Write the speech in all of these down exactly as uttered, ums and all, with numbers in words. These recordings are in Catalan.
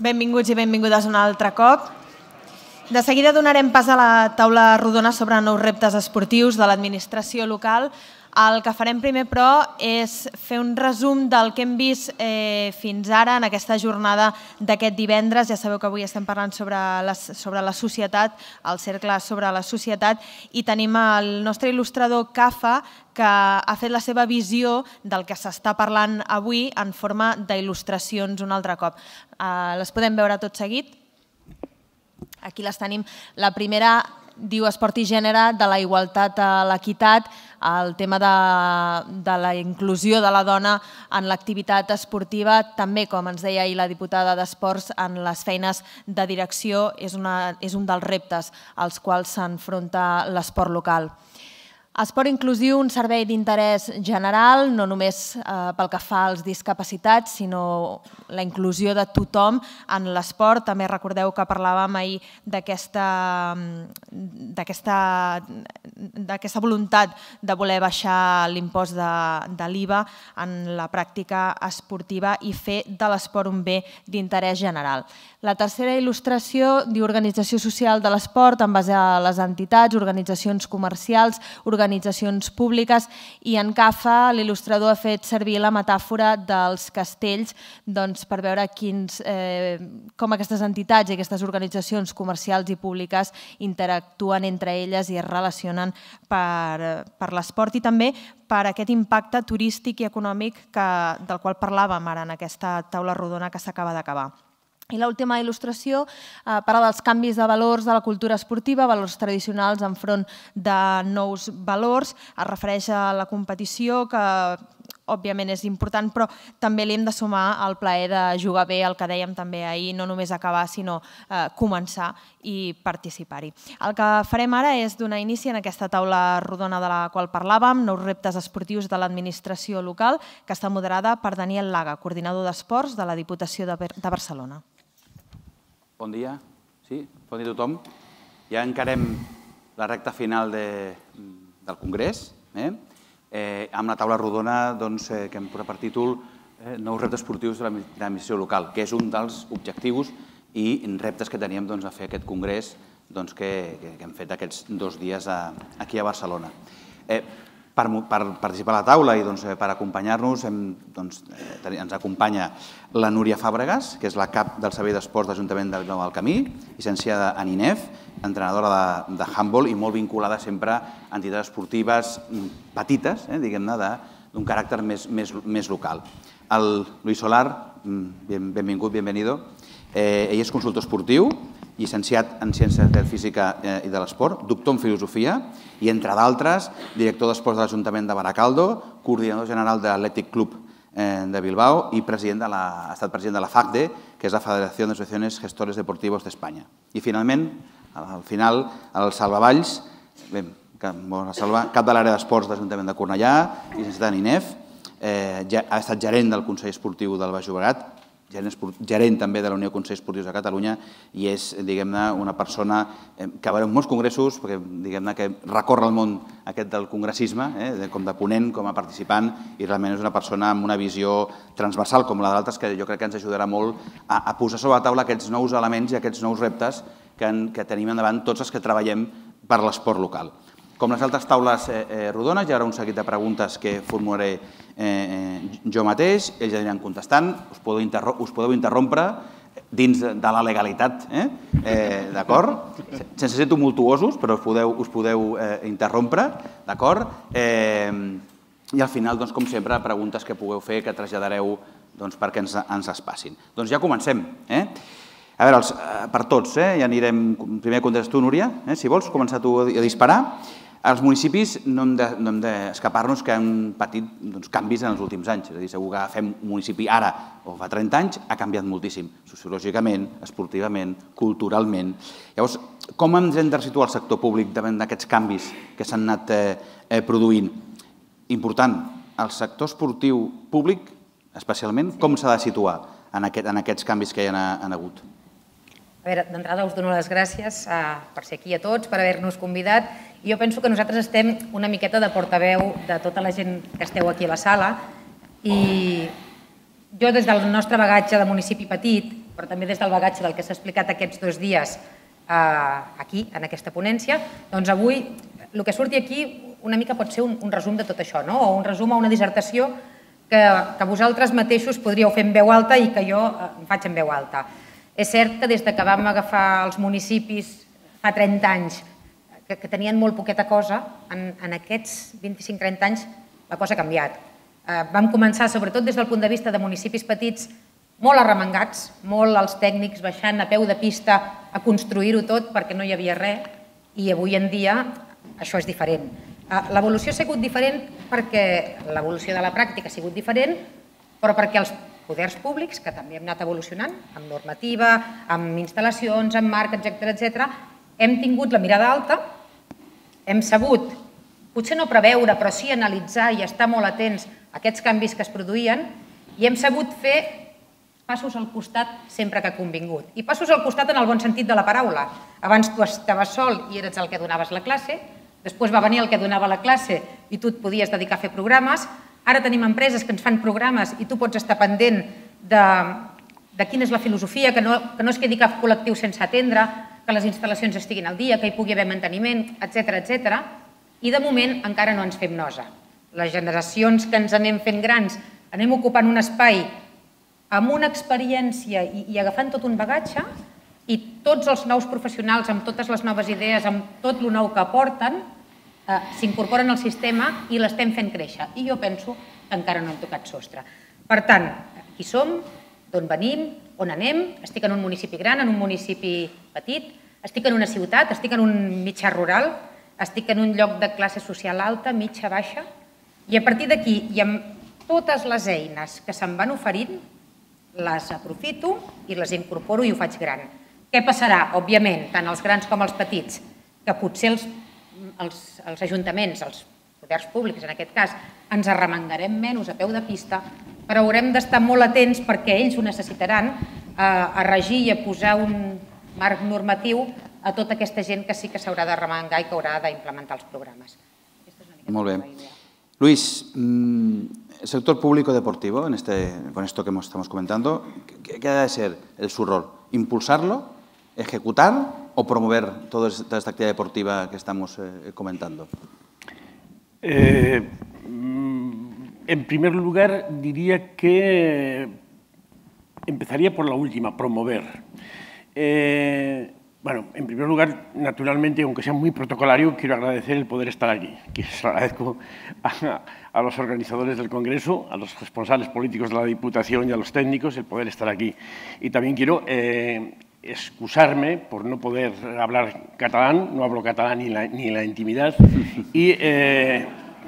Benvinguts i benvingudes un altre cop. De seguida donarem pas a la taula rodona sobre nous reptes esportius de l'administració local. El que farem primer, però, és fer un resum del que hem vist fins ara en aquesta jornada d'aquest divendres. Ja sabeu que avui estem parlant sobre la societat, el cercle sobre la societat, i tenim el nostre il·lustrador Cafa, que ha fet la seva visió del que s'està parlant avui en forma d'il·lustracions un altre cop. Les podem veure tot seguit? Aquí les tenim. La primera diu Esport i Gènere, de la igualtat a l'equitat, el tema de la inclusió de la dona en l'activitat esportiva, també, com ens deia ahir la diputada d'Esports, en les feines de direcció, és un dels reptes als quals s'enfronta l'esport local. Esport inclusiu, un servei d'interès general, no només pel que fa als discapacitats, sinó la inclusió de tothom en l'esport. També recordeu que parlàvem ahir d'aquesta voluntat de voler baixar l'impost de l'I V A en la pràctica esportiva i fer de l'esport un bé d'interès general. La tercera il·lustració diu organització social de l'esport en base a les entitats, organitzacions comercials, organitzacions públiques, i en Cafa l'il·lustrador ha fet servir la metàfora dels castells per veure com aquestes entitats i aquestes organitzacions comercials i públiques interactuen entre elles i es relacionen per l'esport i també per aquest impacte turístic i econòmic del qual parlàvem ara en aquesta taula rodona que s'acaba d'acabar. I l'última il·lustració parla dels canvis de valors de la cultura esportiva, valors tradicionals enfront de nous valors. Es refereix a la competició, que òbviament és important, però també li hem de sumar el plaer de jugar bé, el que dèiem també ahir, no només acabar, sinó començar i participar-hi. El que farem ara és donar inici en aquesta taula rodona de la qual parlàvem, nous reptes esportius de l'administració local, que està moderada per Daniel Laga, coordinador d'esports de la Diputació de Barcelona. Bon dia, sí, bon dia a tothom. Ja encarem la recta final del Congrés, amb la taula rodona que hem posat per títol Nous reptes esportius de l'administració local, que és un dels objectius i reptes que teníem a fer aquest Congrés que hem fet aquests dos dies aquí a Barcelona. Per participar a la taula i per acompanyar-nos ens acompanya la Núria Fàbregas, que és la cap del Servei d'Esports de l'Ajuntament de Vilanova del Camí, llicenciada en I N E F, entrenadora de handbol i molt vinculada sempre a entitats esportives petites, diguem-ne, d'un caràcter més local. El Luis Solar, benvingut, bienvenido. Ell és consultor esportiu, llicenciat en Ciències de Física i de l'Esport, doctor en Filosofia i, entre d'altres, director d'Esports de l'Ajuntament de Baracaldo, coordinador general de l'Athletic Club de Bilbao i ha estat president de la F A C D E, que és la Federació d'Associacions Gestores Deportivos d'Espanya. I, finalment, al final, el Salva Valls, cap de l'àrea d'esports de l'Ajuntament de Cornellà, llicenciat en I N E F, ha estat gerent del Consell Esportiu del Baix Llobregat, gerent també de la Unió de Consells Esportius de Catalunya, i és, diguem-ne, una persona que va en molts congressos, perquè, diguem-ne, que recorre el món aquest del congressisme, com de ponent, com a participant, i realment és una persona amb una visió transversal, com la d'altres, que jo crec que ens ajudarà molt a posar sobre la taula aquests nous elements i aquests nous reptes que tenim endavant tots els que treballem per l'esport local. Com les altres taules rodones, hi haurà un seguit de preguntes que formularé jo mateix, ells aniran contestant, us podeu interrompre dins de la legalitat, d'acord? Sense ser tumultuosos, però us podeu interrompre, d'acord? I al final, com sempre, preguntes que pugueu fer, que traslladareu perquè ens es passin. Doncs ja comencem. A veure, per tots, ja anirem... Primer contestes tu, Núria, si vols, començar tu a disparar. Els municipis no hem d'escapar-nos que han patit canvis en els últims anys. És a dir, segur que agafem un municipi ara o fa trenta anys, ha canviat moltíssim, sociològicament, esportivament, culturalment. Llavors, com ens hem de situar el sector públic davant d'aquests canvis que s'han anat produint? Important, el sector esportiu públic, especialment, com s'ha de situar en aquests canvis que hi ha hagut? A veure, d'entrada us dono les gràcies per ser aquí a tots, per haver-nos convidat. Jo penso que nosaltres estem una miqueta de portaveu de tota la gent que esteu aquí a la sala i jo des del nostre bagatge de municipi petit però també des del bagatge del que s'ha explicat aquests dos dies aquí, en aquesta ponència, doncs avui el que surti aquí una mica pot ser un resum de tot això, o un resum o una dissertació que vosaltres mateixos podríeu fer en veu alta i que jo em faig en veu alta. És cert que des que vam agafar els municipis fa trenta anys, que tenien molt poqueta cosa, en aquests vint-i-cinc trenta anys la cosa ha canviat. Vam començar, sobretot des del punt de vista de municipis petits, molt arremangats, molt els tècnics baixant a peu de pista a construir-ho tot perquè no hi havia res, i avui en dia això és diferent. L'evolució ha sigut diferent perquè l'evolució de la pràctica ha sigut diferent, però perquè els poders públics, que també hem anat evolucionant, amb normativa, amb instal·lacions, amb marc, etcètera, hem tingut la mirada alta, hem sabut, potser no preveure, però sí analitzar i estar molt atents a aquests canvis que es produïen, i hem sabut fer passos al costat sempre que ha convingut. I passos al costat en el bon sentit de la paraula. Abans tu estaves sol i eres el que donaves la classe, després va venir el que donava la classe i tu et podies dedicar a fer programes, ara tenim empreses que ens fan programes i tu pots estar pendent de quina és la filosofia, que no es quedi cap col·lectiu sense atendre, que les instal·lacions estiguin al dia, que hi pugui haver manteniment, etcètera, etcètera. I de moment encara no ens fem nosa. Les generacions que ens anem fent grans anem ocupant un espai amb una experiència i agafant tot un bagatge, i tots els nous professionals, amb totes les noves idees, amb tot el nou que aporten, s'incorporen al sistema i l'estem fent créixer. I jo penso que encara no hem tocat sostre. Per tant, qui som, d'on venim, on anem, estic en un municipi gran, en un municipi petit, estic en una ciutat, estic en un mitjà rural, estic en un lloc de classe social alta, mitja, baixa, i a partir d'aquí, i amb totes les eines que se'm van oferint, les aprofito i les incorporo i ho faig gran. Què passarà? Òbviament, tant els grans com els petits, que potser els ajuntaments, els poders públics en aquest cas, ens arremangarem menys a peu de pista, però haurem d'estar molt atents perquè ells ho necessitaran a regir i a posar un marc normatiu a tota aquesta gent que sí que s'haurà d'arremangar i que haurà d'implementar els programes. Molt bé. Luis, el sector público deportivo, con esto que estamos comentando, ¿qué ha de ser su rol? ¿Impulsarlo, ejecutar o promover toda esta actividad deportiva que estamos comentando? En primer lugar, diría que empezaría por la última, promover. Bueno, en primer lugar, naturalmente, aunque sea muy protocolario, quiero agradecer el poder estar aquí. Que se lo agradezco a, a los organizadores del Congreso, a los responsables políticos de la Diputación y a los técnicos el poder estar aquí. Y también quiero eh, excusarme por no poder hablar catalán, no hablo catalán ni, la, ni en la intimidad. Y eh,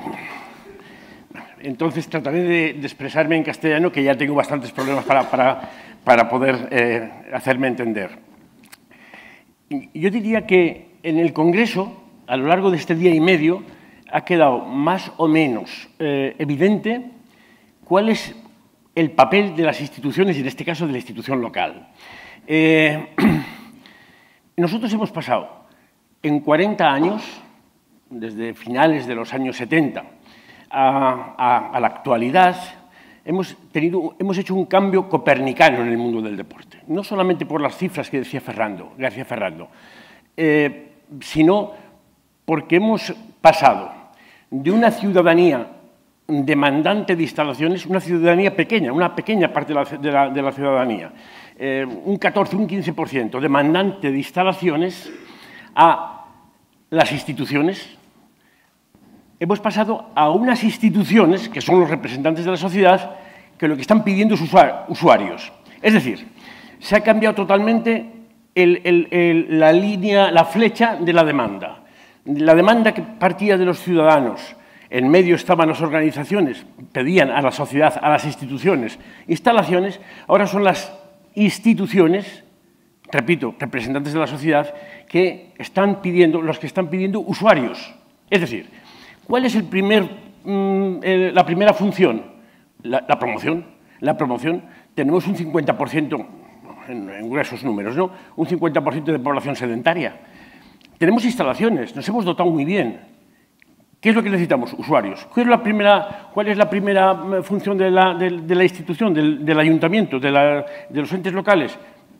entonces trataré de, de expresarme en castellano, que ya tengo bastantes problemas para, para, para poder eh, hacerme entender. Yo diría que en el Congreso, a lo largo de este día y medio, ha quedado más o menos eh, evidente cuál es el papel de las instituciones y, en este caso, de la institución local. Eh, nosotros hemos pasado en cuarenta años, desde finales de los años setenta a, a, a la actualidad, hemos, tenido, hemos hecho un cambio copernicano en el mundo del deporte. No solamente por las cifras que decía Ferrando, García Ferrando, eh, sino porque hemos pasado de una ciudadanía demandante de instalaciones, una ciudadanía pequeña, una pequeña parte de la, de la, de la ciudadanía, eh, un catorce, un quince por ciento demandante de instalaciones, a las instituciones. Hemos pasado a unas instituciones, que son los representantes de la sociedad, que lo que están pidiendo es usuarios. Es decir, se ha cambiado totalmente el, el, el, la línea, la flecha de la demanda. La demanda que partía de los ciudadanos, en medio estaban las organizaciones, pedían a la sociedad, a las instituciones, instalaciones, ahora son las instituciones, repito, representantes de la sociedad, que están pidiendo, los que están pidiendo usuarios. Es decir, ¿cuál es el primer, mmm, eh, la primera función? La, la promoción. La promoción. Tenemos un cincuenta por ciento, en, en gruesos números, ¿no? Un cincuenta por ciento de población sedentaria. Tenemos instalaciones, nos hemos dotado muy bien. ¿Qué es lo que necesitamos? Usuarios. ¿Cuál es la primera, cuál es la primera función de la, de, de la institución, del, del ayuntamiento, de, la, de los entes locales?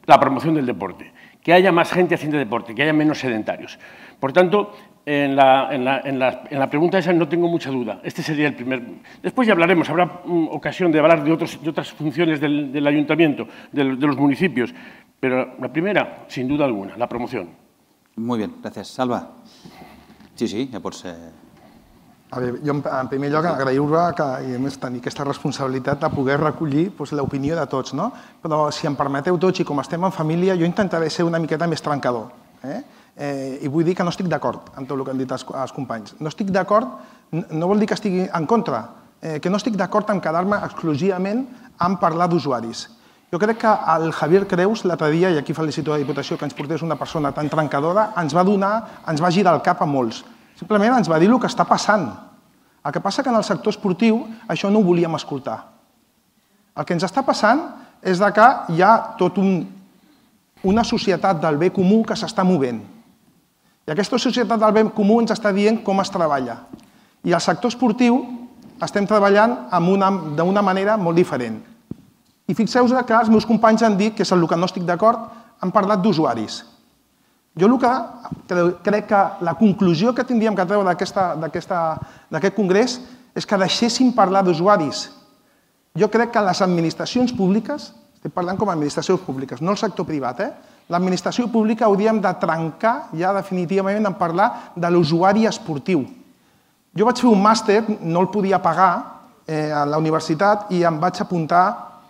la promoción del deporte, que haya más gente haciendo deporte, que haya menos sedentarios. Por tanto, en la, en la, en la, en la pregunta esa no tengo mucha duda. Este sería el primer... Después ya hablaremos, habrá um, ocasión de hablar de, otros, de otras funciones del, del ayuntamiento, de, de los municipios, pero la primera, sin duda alguna, la promoción. Muy bien, gracias. Salva. Sí, sí, ja pots... Eh... A veure, jo, en primer lloc, agrair-vos que i a més tenir aquesta responsabilitat de poder recollir doncs, l'opinió de tots, no? Però, si em permeteu tots, i com estem en família, jo intentaré ser una miqueta més trencador. Eh? Eh, I vull dir que no estic d'acord amb tot el que han dit els, els companys. No estic d'acord, no vol dir que estigui en contra, eh, que no estic d'acord en quedar-me exclusivament en parlar d'usuaris. Jo crec que el Javier Creus, l'altre dia, i aquí felicito a la Diputació que ens portés una persona tan trencadora, ens va donar, ens va girar el cap a molts. Simplement ens va dir el que està passant. El que passa que en el sector esportiu això no ho volíem escoltar. El que ens està passant és que hi ha tot un, una societat del bé comú que s'està movent. I aquesta societat del bé comú ens està dient com es treballa. I al sector esportiu estem treballant d'una manera molt diferent. I fixeu-vos que els meus companys han dit, que és el que no estic d'acord, han parlat d'usuaris. Jo el que crec que la conclusió que tindríem que treure d'aquest congrés és que deixéssim parlar d'usuaris. Jo crec que les administracions públiques, estic parlant com a administracions públiques, no el sector privat, eh? L'administració pública hauríem de trencar ja definitivament en parlar de l'usuari esportiu. Jo vaig fer un màster, no el podia pagar a la universitat i em vaig apuntar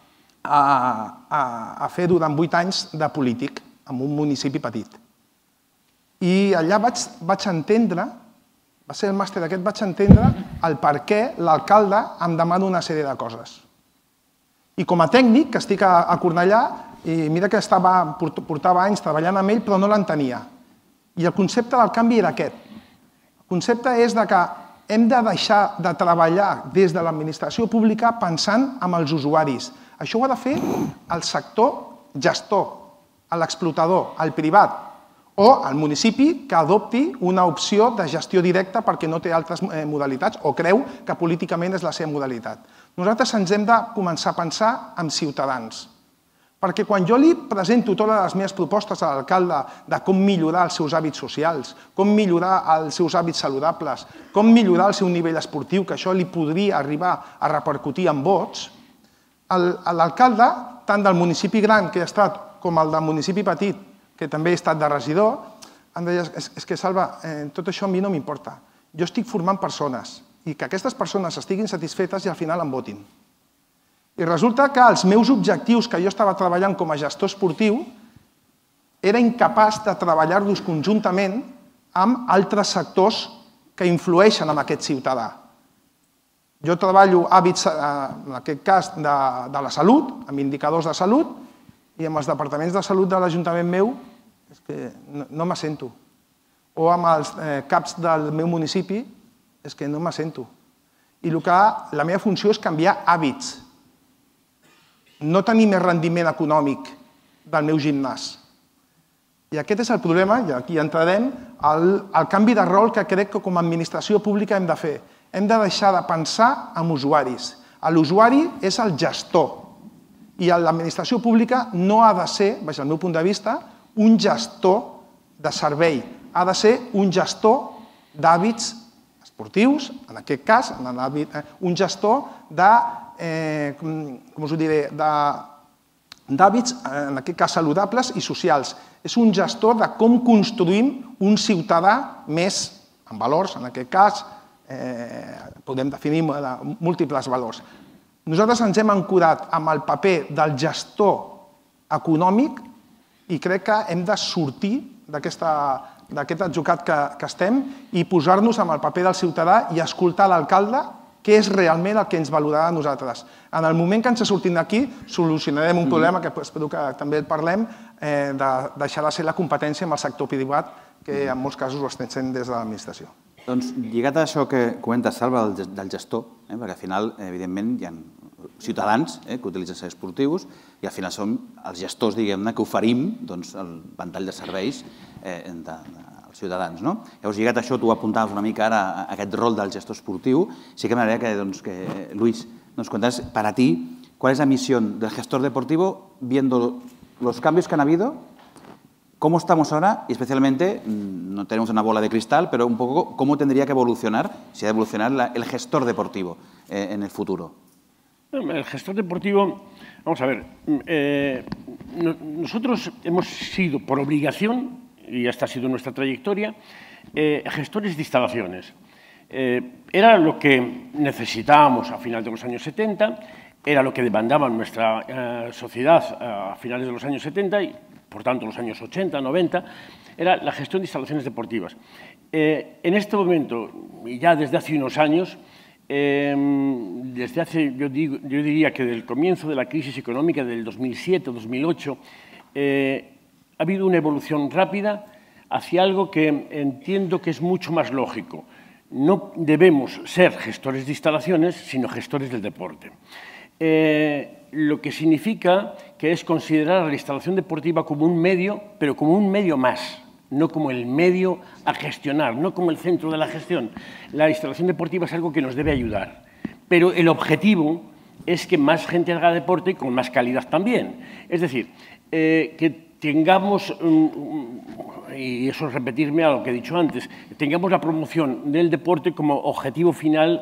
a fer durant vuit anys de polític en un municipi petit. I allà vaig entendre, va ser el màster aquest, vaig entendre el per què l'alcalde em demana una sèrie de coses. I com a tècnic, que estic a Cornellà, i mira que portava anys treballant amb ell, però no l'entenia. I el concepte del canvi era aquest. El concepte és que hem de deixar de treballar des de l'administració pública pensant en els usuaris. Això ho ha de fer el sector gestor, l'explotador, el privat, o el municipi que adopti una opció de gestió directa perquè no té altres modalitats o creu que políticament és la seva modalitat. Nosaltres ens hem de començar a pensar en ciutadans. Perquè quan jo li presento totes les meves propostes a l'alcalde de com millorar els seus hàbits socials, com millorar els seus hàbits saludables, com millorar el seu nivell esportiu, que això li podria arribar a repercutir en vots, l'alcalde, tant del municipi gran que he estat com el del municipi petit, que també he estat de regidor, em deia, és que Salva, tot això a mi no m'importa. Jo estic formant persones i que aquestes persones estiguin satisfetes i al final em votin. I resulta que els meus objectius que jo estava treballant com a gestor esportiu era incapaç de treballar-los conjuntament amb altres sectors que influeixen en aquest ciutadà. Jo treballo hàbits, en aquest cas, de la salut, amb indicadors de salut, i amb els departaments de salut de l'Ajuntament meu és que no m'assento. O amb els caps del meu municipi és que no m'assento. I la meva funció és canviar hàbits, no tenir més rendiment econòmic del meu gimnàs. I aquest és el problema, i aquí entrarem, el canvi de rol que crec que com a administració pública hem de fer. Hem de deixar de pensar en usuaris. L'usuari és el gestor. I l'administració pública no ha de ser, des del meu punt de vista, un gestor de servei. Ha de ser un gestor d'hàbits esportius, en aquest cas, un gestor de, com us ho diré, d'hàbits, en aquest cas, saludables i socials. És un gestor de com construïm un ciutadà més en valors, en aquest cas, podem definir múltiples valors. Nosaltres ens hem ancorat amb el paper del gestor econòmic i crec que hem de sortir d'aquest atzucac que estem i posar-nos amb el paper del ciutadà i escoltar l'alcalde, que és realment el que ens valorarà a nosaltres. En el moment que ens sortim d'aquí, solucionarem un problema que espero que també parlem, de deixar de ser la competència amb el sector privat, que en molts casos ho estem sent des de l'administració. Doncs, lligat a això que comentes, Salva, del gestor, perquè al final, evidentment, hi ha ciutadans que utilitzen serveis esportius i al final són els gestors, diguem-ne, que oferim el ventall de serveis als ciutadans. Llavors, lligat a això, tu apuntaves una mica ara a aquest rol del gestor esportiu. Sí que m'agradaria que, Luis, nos contaras para ti cuál es la misión del gestor deportivo viendo los cambios que han habido, cómo estamos ahora, y especialmente, no tenemos una bola de cristal, pero un poco cómo tendría que evolucionar, si ha de evolucionar el gestor deportivo eh, en el futuro. El gestor deportivo, vamos a ver, eh, nosotros hemos sido por obligación, y esta ha sido nuestra trayectoria, eh, gestores de instalaciones. Eh, era lo que necesitábamos a finales de los años setenta, era lo que demandaba nuestra eh, sociedad a finales de los años setenta y, por tanto, los años ochenta, noventa, era la gestión de instalaciones deportivas. Eh, en este momento, y ya desde hace unos años, eh, desde hace, yo, digo, yo diría que desde el comienzo de la crisis económica del dos mil siete, dos mil ocho, eh, ha habido una evolución rápida hacia algo que entiendo que es mucho más lógico. No debemos ser gestores de instalaciones, sino gestores del deporte. Eh, lo que significa que es considerar la instalación deportiva como un medio, pero como un medio más, no como el medio a gestionar, no como el centro de la gestión. La instalación deportiva es algo que nos debe ayudar, pero el objetivo es que más gente haga deporte y con más calidad también. Es decir, eh, que tengamos, um, y eso es repetirme a lo que he dicho antes, tengamos la promoción del deporte como objetivo final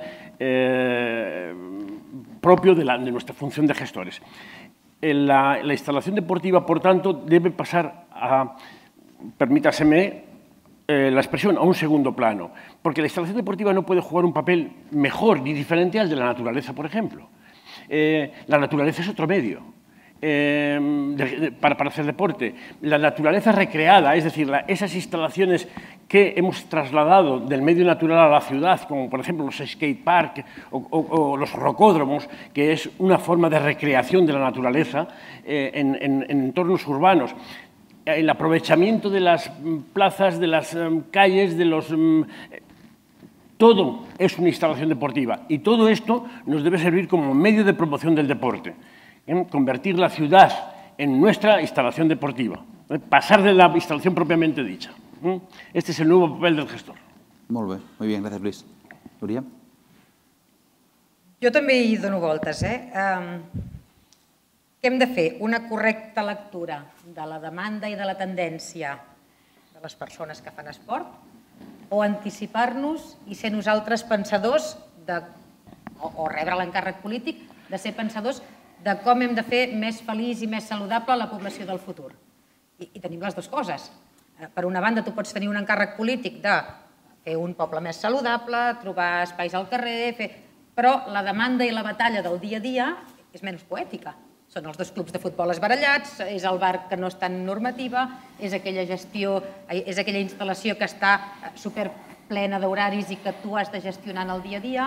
eh, propio de, la, de nuestra función de gestores. La, la instalación deportiva, por tanto, debe pasar a, permítaseme eh, la expresión, a un segundo plano, porque la instalación deportiva no puede jugar un papel mejor ni diferente al de la naturaleza, por ejemplo. Eh, la naturaleza es otro medio. Eh, de, de, para, para hacer deporte. La naturaleza recreada, es decir, la, esas instalaciones que hemos trasladado del medio natural a la ciudad, como por ejemplo los skate park o, o, o los rocódromos, que es una forma de recreación de la naturaleza eh, en, en, en entornos urbanos. El aprovechamiento de las plazas, de las um, calles, de los... Um, todo es una instalación deportiva y todo esto nos debe servir como medio de promoción del deporte. En convertir la ciudad en nuestra instalación deportiva, ¿eh? Pasar de la instalación propiamente dicha. ¿eh? Este es el nuevo papel del gestor. Molt bé, muy bien, gracias Luis. Núria? Jo també hi dono voltes. Eh? Um, què hem de fer? Una correcta lectura de la demanda i de la tendència de les persones que fan esport o anticipar-nos i ser nosaltres pensadors de, o, o rebre l'encàrrec polític de ser pensadors de com hem de fer més feliç i més saludable la població del futur. I, i tenim les dues coses. Per una banda, tu pots tenir un encàrrec polític de fer un poble més saludable, trobar espais al carrer, fer... però la demanda i la batalla del dia a dia és menys poètica. Són els dos clubs de futbol esbarallats, és el bar que no és tan normativa, és aquella gestió, és aquella instal·lació que està superplena d'horaris i que tu has de gestionar en el dia a dia.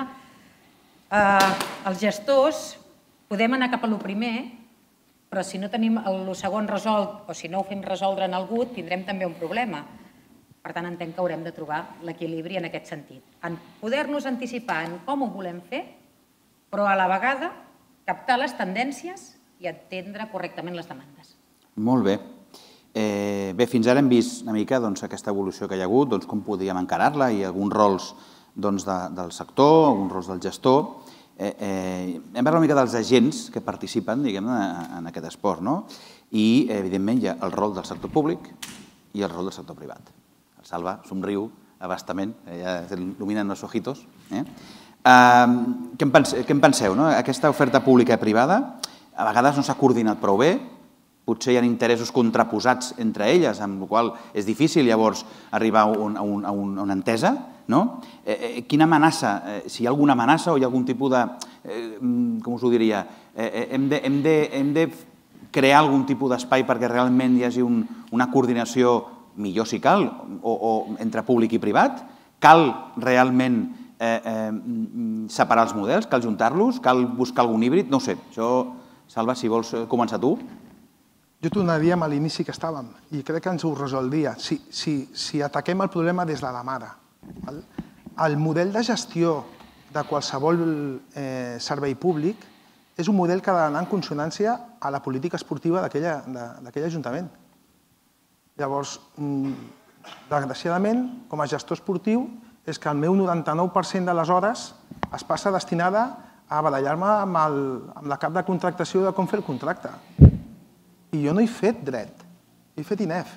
Uh, els gestors podem anar cap a lo primer, però si no tenim el segon resolt o si no ho fem resoldre en algú, tindrem també un problema. Per tant, entenc que haurem de trobar l'equilibri en aquest sentit. En poder-nos anticipar en com ho volem fer, però a la vegada captar les tendències i atendre correctament les demandes. Molt bé. Eh, bé, fins ara hem vist una mica doncs, aquesta evolució que hi ha hagut, doncs, com podíem encarar-la i alguns rols doncs, de, del sector, alguns rols del gestor. Eh, eh, hem parlat una mica dels agents que participen diguem, en aquest esport, no? I, evidentment, hi ha el rol del sector públic i el rol del sector privat. El Salva somriu abastament, ja il·luminen els ojitos. Eh? Eh, què, en pense, què en penseu? No? Aquesta oferta pública i privada a vegades no s'ha coordinat prou bé, potser hi ha interessos contraposats entre elles, amb la qual cosa és difícil llavors arribar a, un, a, un, a una entesa. No? Eh, eh, quina amenaça, eh, si hi ha alguna amenaça o hi ha algun tipus de, eh, com us ho diria, eh, hem, de, hem, de, hem de crear algun tipus d'espai perquè realment hi hagi un, una coordinació millor si cal, o, o entre públic i privat? Cal realment eh, eh, separar els models? Cal juntar-los? Cal buscar algun híbrid? No ho sé. Això, Salva, si vols començar tu. Jo tornaríem a l'inici que estàvem i crec que ens ho resoldria. Si, si, si ataquem el problema des de la mare, el, el model de gestió de qualsevol eh, servei públic és un model que ha d'anar en consonància a la política esportiva d'aquell ajuntament. Llavors, desgraciadament, com a gestor esportiu, és que el meu noranta-nou per cent de les hores es passa destinada a barallar-me amb, amb la cap de contractació de com fer el contracte. I jo no he fet dret, he fet I N E F.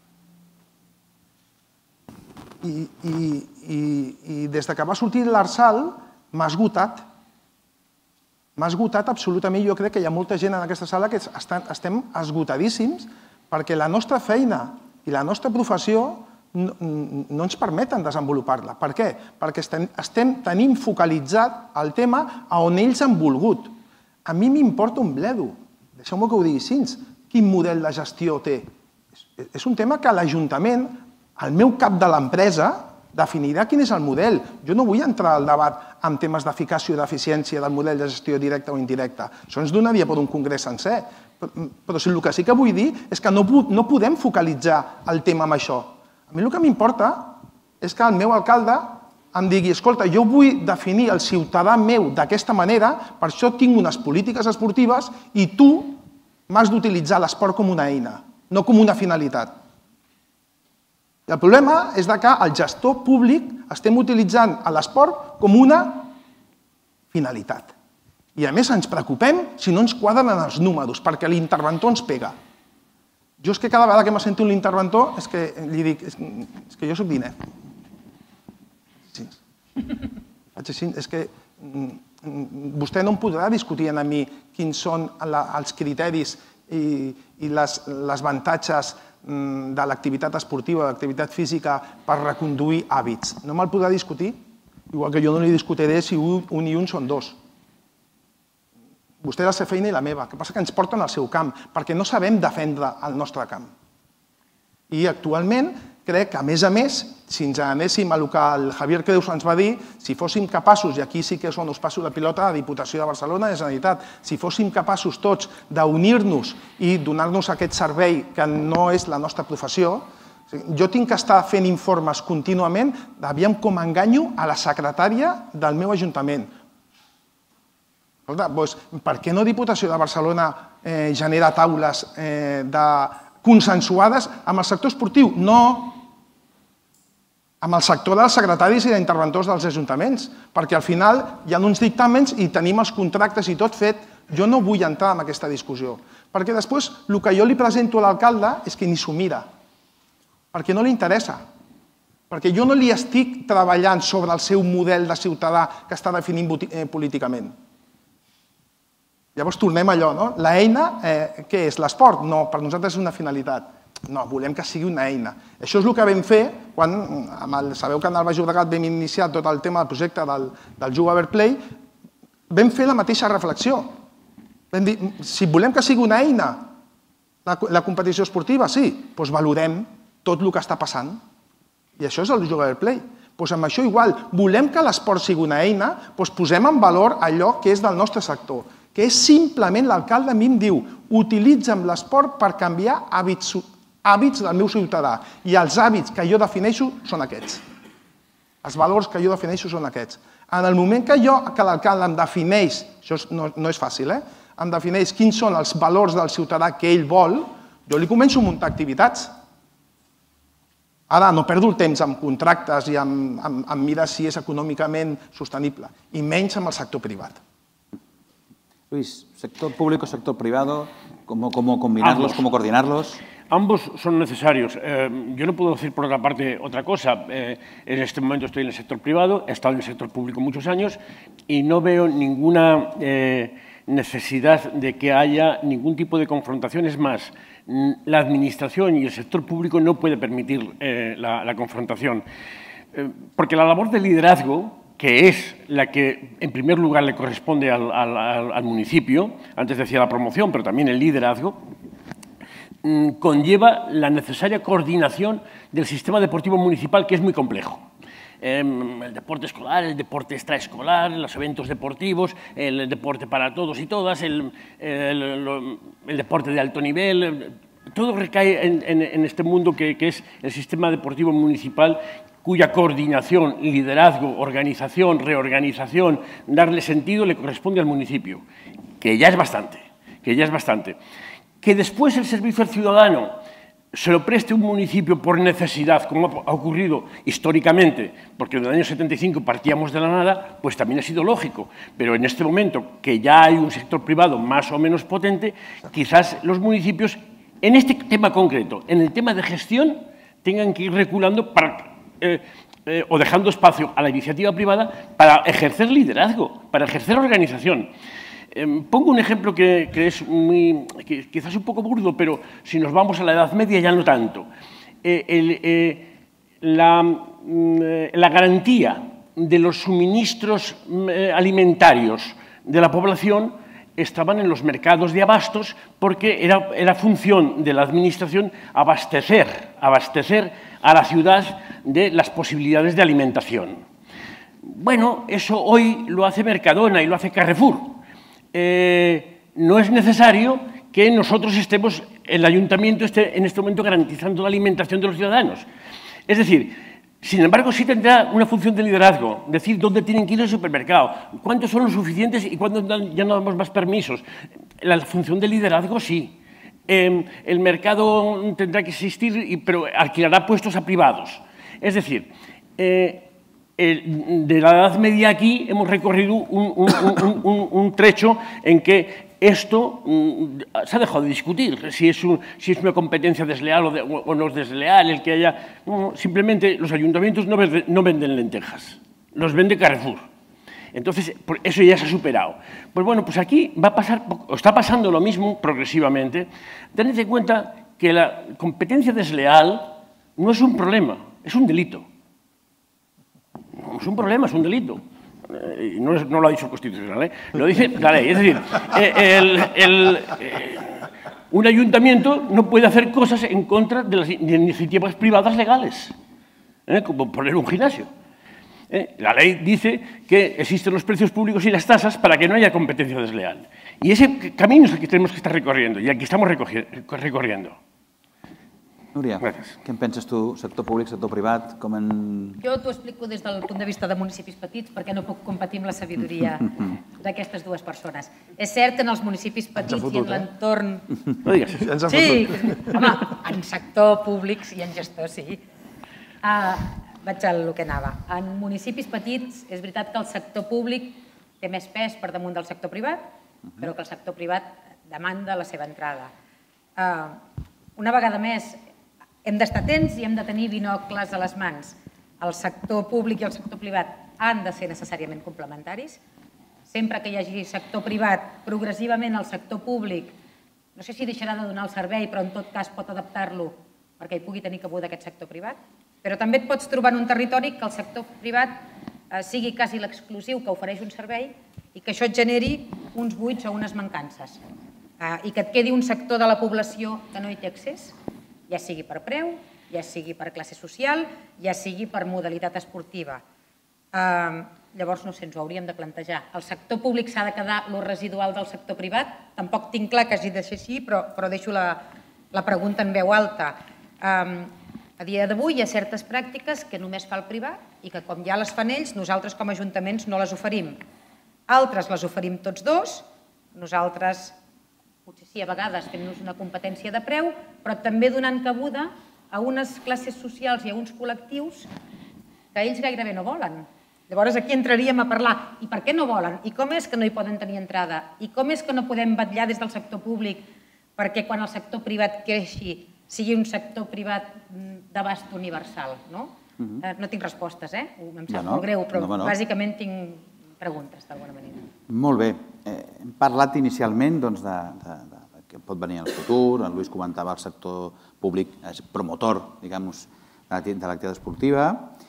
I, i, i, i des que va sortir l'Arsal m'ha esgotat. M'ha esgotat absolutament. Jo crec que hi ha molta gent en aquesta sala que estem esgotadíssims perquè la nostra feina i la nostra professió no, no ens permeten desenvolupar-la. Per què? Perquè estem, estem tenint focalitzat el tema a on ells han volgut. A mi m'importa un bledo. Deixeu-me que ho digui així. Quin model de gestió té? És un tema que l'Ajuntament, el meu cap de l'empresa, definirà quin és el model. Jo no vull entrar al debat en temes d'eficàcia o d'eficiència del model de gestió directa o indirecta. Això ens donaria per un congrés sencer. Però el que sí que vull dir és que no podem focalitzar el tema amb això. A mi el que m'importa és que el meu alcalde em digui, escolta, jo vull definir el ciutadà meu d'aquesta manera, per això tinc unes polítiques esportives i tu m'has d'utilitzar l'esport com una eina, no com una finalitat. El problema és que el gestor públic estem utilitzant l'esport com una finalitat. I a més ens preocupem si no ens quadren els números, perquè l'interventor ens pega. Jo és que cada vegada que me sento l'interventor és que li dic, és que jo soc d'I N E F. Sí. Faig així, és que vostè no em podrà discutir a mi quins són els criteris i els avantatges de l'activitat esportiva, de l'activitat física per reconduir hàbits. No me'l podrà discutir, igual que jo no li discutiré si un i un són dos. Vostè la seva feina i la meva. El que passa és que ens porten al seu camp, perquè no sabem defendre el nostre camp. I actualment crec que, a més a més, si ens anéssim a el que el Javier Creus ens va dir, si fóssim capaços, i aquí sí que és on us passo la pilota, a Diputació de Barcelona i a Generalitat, si fóssim capaços tots d'unir-nos i donar-nos aquest servei que no és la nostra professió, jo tinc que estar fent informes contínuament d'aviam com enganyo a la secretària del meu ajuntament. Per què no Diputació de Barcelona genera taules consensuades amb el sector esportiu? No amb el sector dels secretaris i d'interventors dels ajuntaments, perquè al final hi ha uns dictàmens i tenim els contractes i tot fet. Jo no vull entrar en aquesta discussió, perquè després el que jo li presento a l'alcalde és que ni s'ho mira, perquè no li interessa, perquè jo no li estic treballant sobre el seu model de ciutadà que està definint políticament. Llavors tornem a allò, no? L'eina, què és? L'esport? No, per nosaltres és una finalitat. No, volem que sigui una eina. Això és el que vam fer quan, sabeu que en el Baix Llobregat vam iniciar tot el tema del projecte del Jugaver Play, vam fer la mateixa reflexió. Vam dir, si volem que sigui una eina, la competició esportiva, sí, doncs valorem tot el que està passant. I això és el Jugaver Play. Doncs amb això igual, volem que l'esport sigui una eina, doncs posem en valor allò que és del nostre sector, que és simplement l'alcalde a mi em diu, utilitza'm l'esport per canviar hàbits hàbits del meu ciutadà. I els hàbits que jo defineixo són aquests. Els valors que jo defineixo són aquests. En el moment que jo, que l'alcalde em defineix, això no és fàcil, eh? em defineix quins són els valors del ciutadà que ell vol, jo li començo a muntar activitats. Ara no perdo el temps amb contractes i amb mirar si és econòmicament sostenible, i menys amb el sector privat. Luis, ¿sector público, sector privado? ¿Cómo combinarlos, cómo coordinarlos? Ambos son necesarios. Yo no puedo decir por otra parte otra cosa. En este momento estoy en el sector privado, he estado en el sector público muchos años y no veo ninguna necesidad de que haya ningún tipo de confrontación. Es más, la administración y el sector público no puede permitir la, la confrontación. Porque la labor de liderazgo, que es la que en primer lugar le corresponde al, al, al municipio, antes decía la promoción, pero también el liderazgo, conlleva la necesaria coordinación del sistema deportivo municipal, que es muy complejo. El deporte escolar, el deporte extraescolar, los eventos deportivos, el deporte para todos y todas, el, el, el deporte de alto nivel, todo recae en, en, en este mundo que, que es el sistema deportivo municipal, cuya coordinación, liderazgo, organización, reorganización, darle sentido le corresponde al municipio, que ya es bastante, que ya es bastante. Que después el servicio al ciudadano se lo preste un municipio por necesidad, como ha ocurrido históricamente, porque en el año setenta y cinco partíamos de la nada, pues también ha sido lógico. Pero en este momento, que ya hay un sector privado más o menos potente, quizás los municipios, en este tema concreto, en el tema de gestión, tengan que ir reculando para, eh, eh, o dejando espacio a la iniciativa privada para ejercer liderazgo, para ejercer organización. Eh, pongo un ejemplo que, que es muy, que quizás un poco burdo, pero si nos vamos a la Edad Media ya no tanto. Eh, el, eh, la, eh, la garantía de los suministros eh, alimentarios de la población estaban en los mercados de abastos porque era, era función de la administración abastecer, abastecer a la ciudad de las posibilidades de alimentación. Bueno, eso hoy lo hace Mercadona y lo hace Carrefour. Eh, no es necesario que nosotros estemos, el ayuntamiento esté en este momento garantizando la alimentación de los ciudadanos. Es decir, sin embargo, sí tendrá una función de liderazgo, decir dónde tienen que ir al supermercado, cuántos son los suficientes y cuándo ya no damos más permisos. La función de liderazgo sí. Eh, el mercado tendrá que existir, pero alquilará puestos a privados. Es decir, eh, el, de la Edad Media aquí hemos recorrido un, un, un, un, un trecho en que esto mm, se ha dejado de discutir, si es, un, si es una competencia desleal o, de, o no es desleal, el que haya... No, simplemente los ayuntamientos no, vende, no venden lentejas, los vende Carrefour. Entonces, eso ya se ha superado. Pues bueno, pues aquí va a pasar, o está pasando lo mismo progresivamente. Tened en cuenta que la competencia desleal no es un problema, es un delito. No es un problema, es un delito. No, es, no lo ha dicho el Constitucional, ¿eh? Lo dice la ley. Es decir, el, el, eh, un ayuntamiento no puede hacer cosas en contra de las de iniciativas privadas legales, ¿eh? Como poner un gimnasio. ¿Eh? La ley dice que existen los precios públicos y las tasas para que no haya competencia desleal. Y ese camino es el que tenemos que estar recorriendo, y aquí estamos recorriendo. Núria, Gràcies. Què en penses tu, sector públic, sector privat? Com en... Jo t'ho explico des del punt de vista de municipis petits perquè no puc competir amb la sabidoria d'aquestes dues persones. És cert que en els municipis petits fotut, i en l'entorn... No digues. Ens ha sí, fotut. Home, en sector públic i en gestor sí. Uh, vaig al que anava. En municipis petits és veritat que el sector públic té més pes per damunt del sector privat, però que el sector privat demanda la seva entrada. Uh, una vegada més, hem d'estar atents i hem de tenir binocles a les mans. El sector públic i el sector privat han de ser necessàriament complementaris. Sempre que hi hagi sector privat, progressivament el sector públic, no sé si deixarà de donar el servei, però en tot cas pot adaptar-lo perquè hi pugui tenir cabuda aquest sector privat. Però també et pots trobar en un territori que el sector privat sigui quasi l'exclusiu que ofereix un servei i que això et generi uns buits o unes mancances. I que et quedi un sector de la població que no hi té accés, ja sigui per preu, ja sigui per classe social, ja sigui per modalitat esportiva. Llavors, no sé, ens ho hauríem de plantejar. El sector públic s'ha de quedar lo residual del sector privat? Tampoc tinc clar que hagi de ser així, però deixo la pregunta en veu alta. A dia d'avui hi ha certes pràctiques que només fa el privat i que, com ja les fan ells, nosaltres com a ajuntaments no les oferim. Altres les oferim tots dos, nosaltres... potser sí, a vegades fent-nos una competència de preu, però també donant cabuda a unes classes socials i a uns col·lectius que ells gairebé no volen. Llavors aquí entraríem a parlar, i per què no volen? I com és que no hi poden tenir entrada? I com és que no podem vetllar des del sector públic perquè quan el sector privat creixi sigui un sector privat d'abast universal? No tinc respostes, eh? Em sap molt greu, però bàsicament tinc preguntes, d'alguna manera. Molt bé. Hem parlat inicialment que pot venir en el futur, en Lluís comentava el sector públic, és promotor, diguem-ho, de l'activitat esportiva.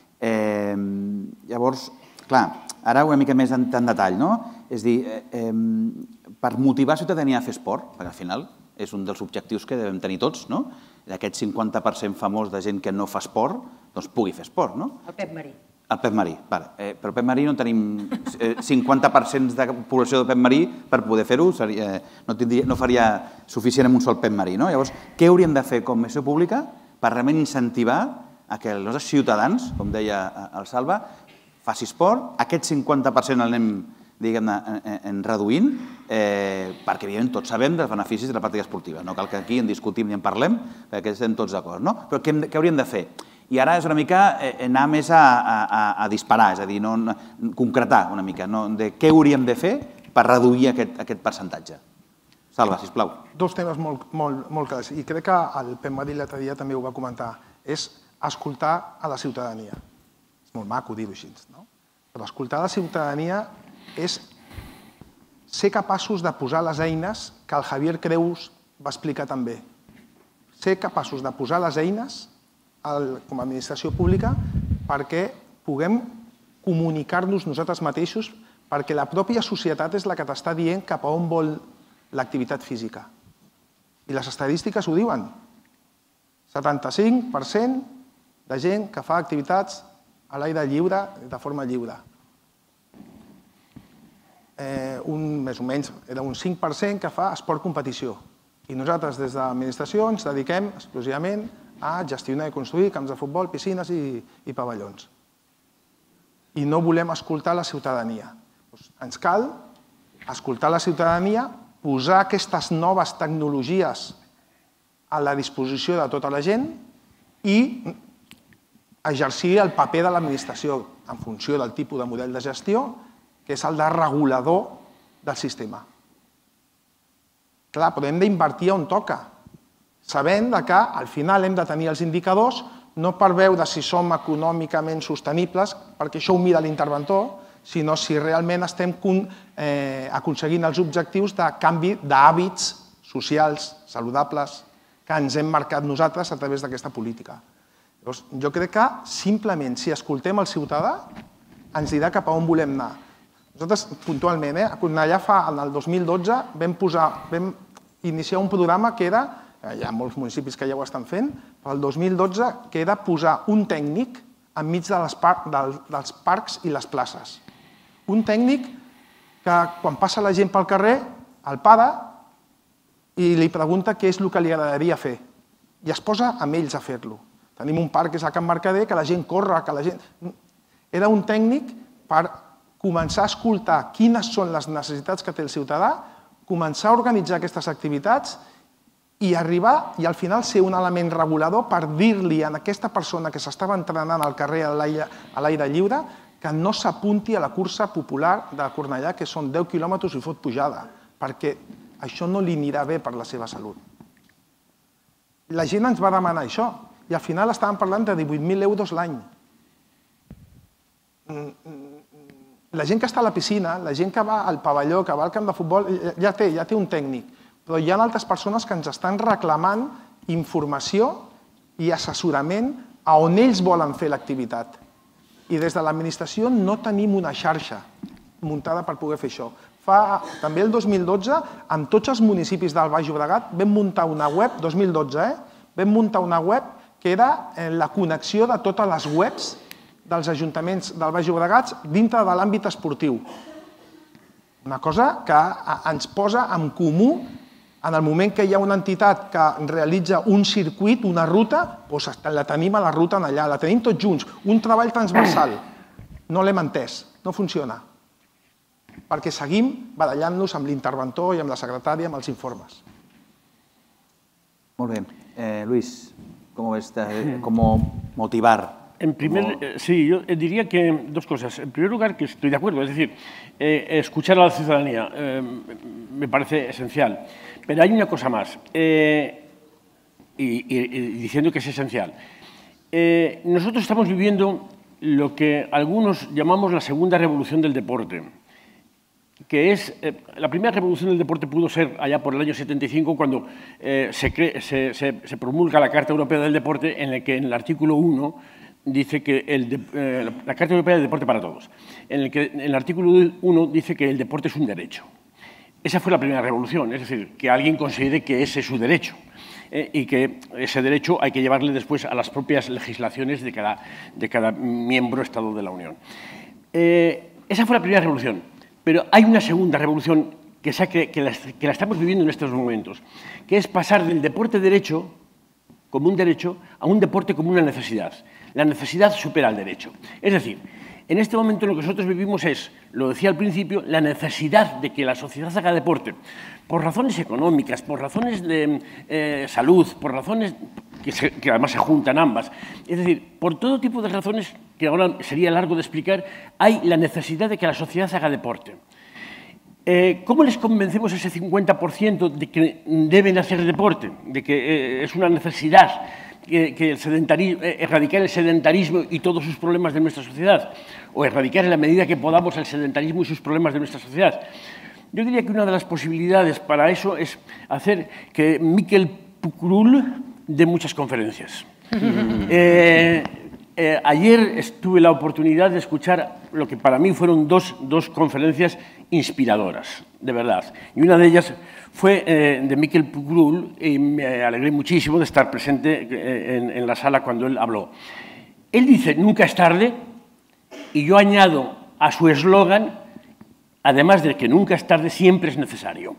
Llavors, clar, ara una mica més en detall, no? És a dir, per motivar la ciutadania a fer esport, perquè al final és un dels objectius que devem tenir tots, no? D'aquest cinquanta per cent famós de gent que no fa esport, doncs pugui fer esport, no? El Pep Marí. El Pep Marí, però el Pep Marí no tenim cinquanta per cent de població de Pep Marí per poder fer-ho, no faria suficient amb un sol Pep Marí. Llavors, què hauríem de fer com a administració pública per realment incentivar que els nostres ciutadans, com deia el Salva, faci esport, aquest cinquanta per cent el anem diguem-ne, en reduint, perquè, evidentment, tots sabem dels beneficis de la pràctica esportiva. No cal que aquí en discutim ni en parlem, perquè estem tots d'acord, no? Però què hauríem de fer? I ara és una mica anar més a disparar, és a dir, concretar una mica de què hauríem de fer per reduir aquest percentatge. Salva, sisplau. Dos temes molt clars, i crec que el Pep Madrid l'altre dia també ho va comentar, és escoltar a la ciutadania. És molt maco dir-ho així, no? Però escoltar a la ciutadania és ser capaços de posar les eines que el Javier Creus va explicar també. Ser capaços de posar les eines com a administració pública perquè puguem comunicar-nos nosaltres mateixos, perquè la pròpia societat és la que t'està dient cap a on vol l'activitat física. I les estadístiques ho diuen. setanta-cinc per cent de gent que fa activitats a l'aire lliure, de forma lliure. Més o menys era un cinc per cent que fa esport competició. I nosaltres, des de l'administració, ens dediquem exclusivament a gestionar i construir camps de futbol, piscines i pavellons. I no volem escoltar la ciutadania. Ens cal escoltar la ciutadania, posar aquestes noves tecnologies a la disposició de tota la gent i exercir el paper de l'administració en funció del tipus de model de gestió, que és el de regulador del sistema. Clar, però hem d'invertir on toca, sabent que al final hem de tenir els indicadors no per veure si som econòmicament sostenibles, perquè això ho mira l'interventor, sinó si realment estem aconseguint els objectius de canvi d'hàbits socials, saludables, que ens hem marcat nosaltres a través d'aquesta política. Jo crec que simplement si escoltem el ciutadà ens dirà cap a on volem anar. Nosaltres puntualment, allà fa, en el dos mil dotze, vam iniciar un programa que era, hi ha molts municipis que ja ho estan fent, però el dos mil dotze que era posar un tècnic enmig dels parcs i les places. Un tècnic que quan passa la gent pel carrer el para i li pregunta què és el que li agradaria fer. I es posa amb ells a fer-lo. Tenim un parc que és a Can Mercader, que la gent corre, que la gent... Era un tècnic per començar a escoltar quines són les necessitats que té el ciutadà, començar a organitzar aquestes activitats i arribar i al final ser un element regulador per dir-li a aquesta persona que s'estava entrenant al carrer a l'aire lliure que no s'apunti a la cursa popular de Cornellà, que són deu quilòmetres i fot pujada, perquè això no li anirà bé per la seva salut. La gent ens va demanar això i al final estàvem parlant de divuit mil euros l'any. La gent que està a la piscina, la gent que va al pavelló, que va al camp de futbol, ja té, ja té un tècnic, però hi ha altres persones que ens estan reclamant informació i assessorament a on ells volen fer l'activitat. I des de l'administració no tenim una xarxa muntada per poder fer això. També el dos mil dotze, amb tots els municipis del Baix Llobregat, vam muntar una web, dos mil dotze, vam muntar una web que era la connexió de totes les webs dels ajuntaments del Baix Llobregat dintre de l'àmbit esportiu. Una cosa que ens posa en comú en el moment que hi ha una entitat que realitza un circuit, una ruta, doncs la tenim a la ruta allà, la tenim tots junts, un treball transversal. No l'hem entès, no funciona. Perquè seguim barallant-nos amb l'interventor i amb la secretària, amb els informes. Molt bé. Luis, ¿cómo ves? ¿Cómo motivar? En primer, sí, yo diría que dos cosas. En primer lugar, que estoy de acuerdo, es decir, eh, escuchar a la ciudadanía eh, me parece esencial. Pero hay una cosa más, eh, y, y, y diciendo que es esencial. Eh, nosotros estamos viviendo lo que algunos llamamos la segunda revolución del deporte, que es, eh, la primera revolución del deporte pudo ser allá por el año setenta y cinco, cuando eh, se, cree, se, se, se promulga la Carta Europea del Deporte, en el que en el artículo uno dice que el de, eh, la Carta Europea del Deporte para Todos, en el que en el artículo uno dice que el deporte es un derecho. Esa fue la primera revolución, es decir, que alguien considere que ese es su derecho eh, y que ese derecho hay que llevarle después a las propias legislaciones de cada, de cada miembro Estado de la Unión. Eh, esa fue la primera revolución, pero hay una segunda revolución que, sea que, que, la, que la estamos viviendo en estos momentos, que es pasar del deporte derecho como un derecho a un deporte como una necesidad. La necesidad supera al derecho. Es decir, En este momento lo que nosotros vivimos es, lo decía al principio, la necesidad de que la sociedad haga deporte, por razones económicas, por razones de eh, salud, por razones que, se, que además se juntan ambas. Es decir, por todo tipo de razones que ahora sería largo de explicar, hay la necesidad de que la sociedad haga deporte. Eh, ¿Cómo les convencemos a ese cincuenta por ciento de que deben hacer deporte, de que eh, es una necesidad? Que, que el sedentarismo, erradicar el sedentarismo y todos sus problemas de nuestra sociedad, o erradicar en la medida que podamos el sedentarismo y sus problemas de nuestra sociedad. Yo diría que una de las posibilidades para eso es hacer que Miquel Pucrul dé muchas conferencias. eh, eh, ayer tuve la oportunidad de escuchar lo que para mí fueron dos, dos conferencias inspiradoras, de verdad. Y una de ellas fue eh, de Miquel Pucrul y me alegré muchísimo de estar presente eh, en, en la sala cuando él habló. Él dice, nunca es tarde, y yo añado a su eslogan, además de que nunca es tarde, siempre es necesario.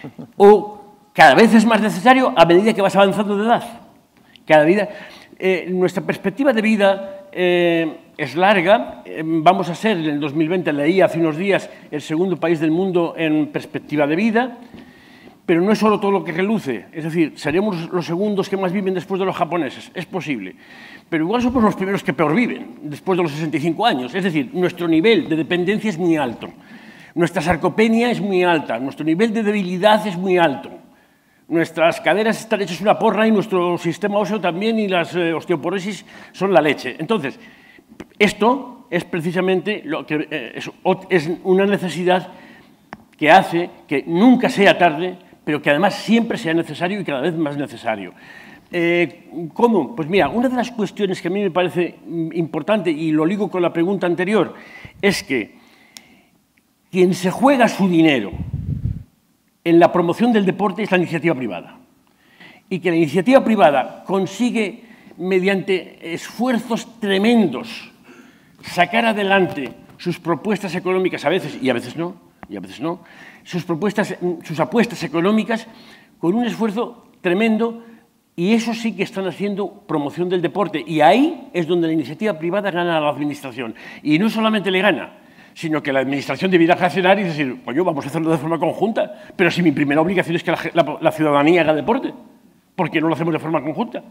O cada vez es más necesario a medida que vas avanzando de edad. Cada vida, eh, nuestra perspectiva de vida eh, es larga. Eh, vamos a ser, en el dos mil veinte, leí hace unos días, el segundo país del mundo en perspectiva de vida. Pero no es solo todo lo que reluce, es decir, seremos los segundos que más viven después de los japoneses, es posible. Pero igual somos los primeros que peor viven, después de los sesenta y cinco años. Es decir, nuestro nivel de dependencia es muy alto, nuestra sarcopenia es muy alta, nuestro nivel de debilidad es muy alto, nuestras caderas están hechas una porra y nuestro sistema óseo también, y las eh, osteoporosis son la leche. Entonces, esto es precisamente lo que eh, es, es una necesidad que hace que nunca sea tarde, pero que además siempre sea necesario y cada vez más necesario. Eh, ¿Cómo? Pues mira, una de las cuestiones que a mí me parece importante, y lo ligo con la pregunta anterior, es que quien se juega su dinero en la promoción del deporte es la iniciativa privada. Y que la iniciativa privada consigue, mediante esfuerzos tremendos, sacar adelante sus propuestas económicas, a veces y a veces no, y a veces no, sus, propuestas, sus apuestas económicas con un esfuerzo tremendo, y eso sí que están haciendo promoción del deporte. Y ahí es donde la iniciativa privada gana a la administración. Y no solamente le gana, sino que la administración debiera reaccionar y decir, coño, vamos a hacerlo de forma conjunta, pero si mi primera obligación es que la, la, la ciudadanía haga deporte, ¿por qué no lo hacemos de forma conjunta?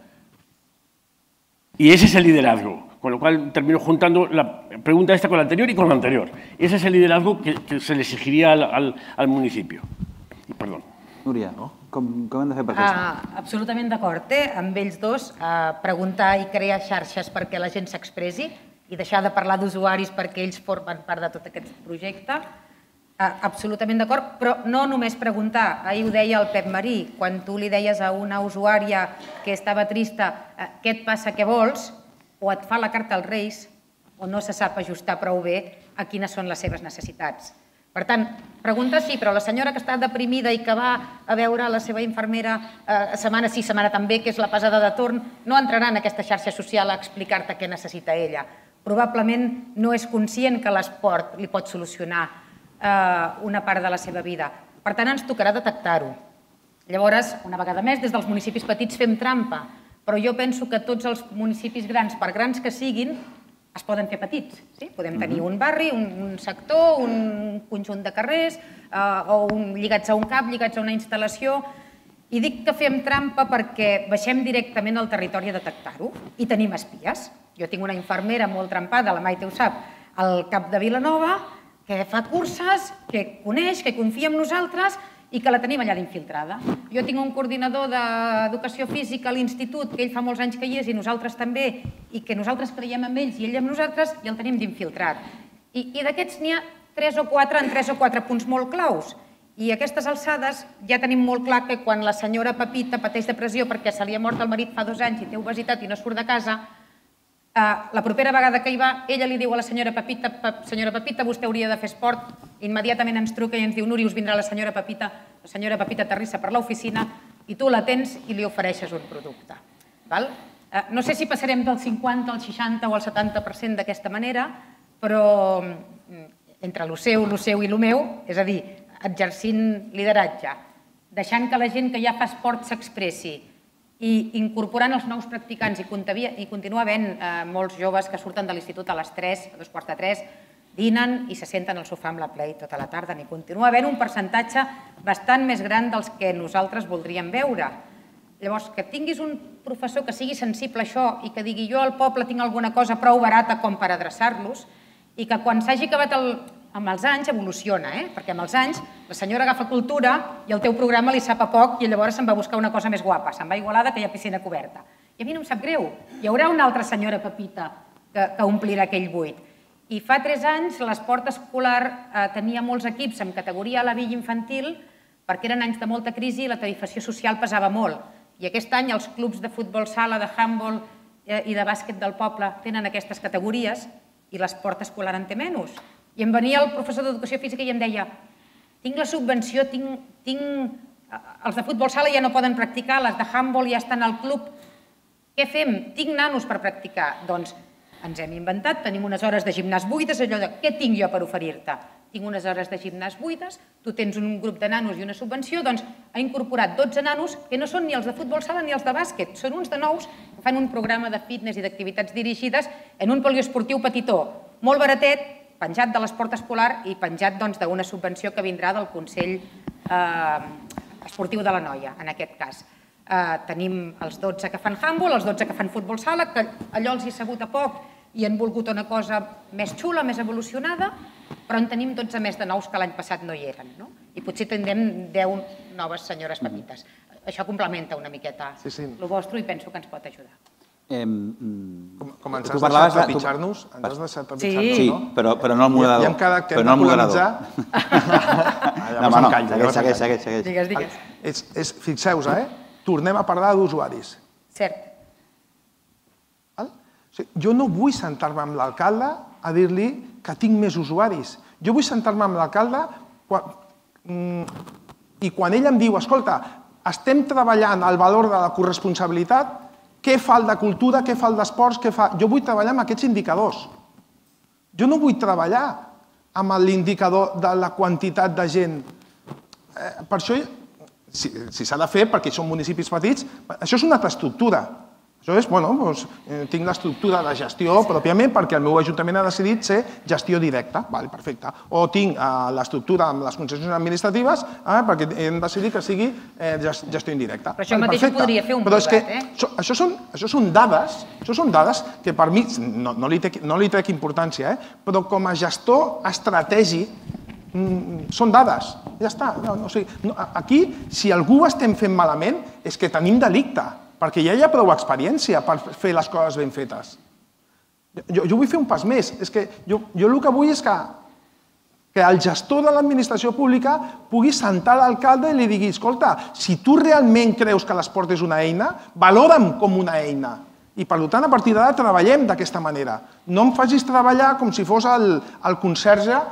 Y ese es el liderazgo. Con lo cual termino juntando la pregunta esta con la anterior y con la anterior. Ese es el liderazgo que, que se le exigiria al, al, al municipio. Perdó. Núria, no? com, com hem de fer per aquesta? Uh, absolutament d'acord, eh? Amb ells dos, uh, preguntar i crear xarxes perquè la gent s'expressi i deixar de parlar d'usuaris perquè ells formen part de tot aquest projecte. Uh, absolutament d'acord, però no només preguntar. Ahir ho deia el Pep Marí, quan tu li deies a una usuària que estava trista uh, què et passa, què vols, o et fa la carta als Reis, o no se sap ajustar prou bé a quines són les seves necessitats. Per tant, pregunta sí, però la senyora que està deprimida i que va a veure la seva infermera eh, setmana sí, setmana també, que és la pesada de torn, no entrarà en aquesta xarxa social a explicar-te què necessita ella. Probablement no és conscient que l'esport li pot solucionar eh, una part de la seva vida. Per tant, ens tocarà detectar-ho. Llavors, una vegada més, des dels municipis petits fem trampa, però jo penso que tots els municipis grans, per grans que siguin, es poden fer petits. Sí? Podem tenir un barri, un, un sector, un conjunt de carrers, eh, o un, lligats a un cap, lligats a una instal·lació. I dic que fem trampa perquè baixem directament al territori a detectar-ho i tenim espies. Jo tinc una infermera molt trampada, la Maite ho sap, al cap de Vilanova, que fa curses, que coneix, que confia en nosaltres i que la tenim allà d'infiltrada. Jo tinc un coordinador d'educació física a l'institut, que ell fa molts anys que hi és i nosaltres també, i que nosaltres creiem en ells i ell en nosaltres, i el tenim d'infiltrat. I, i d'aquests n'hi ha tres o quatre en tres o quatre punts molt claus. I a aquestes alçades ja tenim molt clar que quan la senyora Pepita pateix depressió perquè se li ha mort el marit fa dos anys i té obesitat i no surt de casa, Uh, la propera vegada que hi va, ella li diu a la senyora Pepita, senyora Pepita, vostè hauria de fer esport, immediatament ens truca i ens diu, Núria, us vindrà la senyora Pepita, la senyora Pepita aterrissa per l'oficina i tu la tens i li ofereixes un producte. Val? Uh, no sé si passarem del cinquanta al seixanta o al setanta per cent d'aquesta manera, però entre lo seu, lo seu i lo meu, és a dir, exercint lideratge, deixant que la gent que ja fa esport s'expressi i incorporant els nous practicants i continua havent molts joves que surten de l'institut a les tres, a dos quarts de tres, dinen i se senten al sofà amb la Play tota la tarda. N'hi continua havent un percentatge bastant més gran dels que nosaltres voldríem veure. Llavors, que tinguis un professor que sigui sensible a això i que digui jo al poble tinc alguna cosa prou barata com per adreçar-los i que quan s'hagi acabat amb els anys evoluciona, perquè amb els anys la senyora agafa cultura i el teu programa li sap a poc i llavors se'n va buscar una cosa més guapa, se'n va a Igualada que hi ha piscina coberta. I a mi no em sap greu, hi haurà una altra senyora Pepita que omplirà aquell buit. I fa tres anys l'esport escolar tenia molts equips en categoria a la villa infantil perquè eren anys de molta crisi i la tarifació social pesava molt. I aquest any els clubs de futbol sala, de handball i de bàsquet del poble tenen aquestes categories i l'esport escolar en té menys. I em venia el professor d'educació física i em deia tinc la subvenció, tinc... els de futbol sala ja no poden practicar, les de handball ja estan al club. Què fem? Tinc nanos per practicar. Doncs ens hem inventat, tenim unes hores de gimnàs buides, allò de què tinc jo per oferir-te? Tinc unes hores de gimnàs buides, tu tens un grup de nanos i una subvenció, doncs ha incorporat dotze nanos que no són ni els de futbol sala ni els de bàsquet, són uns de nous que fan un programa de fitness i d'activitats dirigides en un poliesportiu petitó, molt baratet, penjat de l'esport escolar i penjat d'una subvenció que vindrà del Consell Esportiu de la Noia, en aquest cas. Tenim els dotze que fan handball, els dotze que fan futbol sala, que allò els hi ha sabut a poc i han volgut una cosa més xula, més evolucionada, però en tenim dotze més de nous que l'any passat no hi eren. I potser tindrem deu noves senyores Pepites. Això complementa una miqueta el vostre i penso que ens pot ajudar. Com ens has deixat trepitjar-nos, ens has deixat trepitjar-nos, no? Sí, però no el moderador. I hem quedat que hem de polemitzar. No, no, segueix, segueix, segueix. Digues, digues. Fixeu-vos, eh? Tornem a parlar d'usuaris. Cert. Jo no vull sentar-me amb l'alcalde a dir-li que tinc més usuaris. Jo vull sentar-me amb l'alcalde i quan ell em diu, escolta, estem treballant el valor de la corresponsabilitat, què fa el de cultura, què fa el d'esports, què fa... Jo vull treballar amb aquests indicadors. Jo no vull treballar amb l'indicador de la quantitat de gent. Per això, si s'ha de fer, perquè són municipis petits, això és una altra estructura. Això és, bueno, tinc l'estructura de gestió pròpiament perquè el meu ajuntament ha decidit ser gestió directa, perfecte. O tinc l'estructura amb les concessions administratives perquè hem decidit que sigui gestió indirecta. Però això mateix ho podria fer un privat, eh? Això són dades, això són dades que per mi, no li trec importància, però com a gestor estratègic són dades, ja està. Aquí, si algú ho estem fent malament, és que tenim delicte, perquè ja hi ha prou experiència per fer les coses ben fetes. Jo vull fer un pas més. Jo el que vull és que el gestor de l'administració pública pugui sentar l'alcalde i li digui, escolta, si tu realment creus que l'esport és una eina, valora'm com una eina. I per tant, a partir d'ara, treballem d'aquesta manera. No em facis treballar com si fos el conserge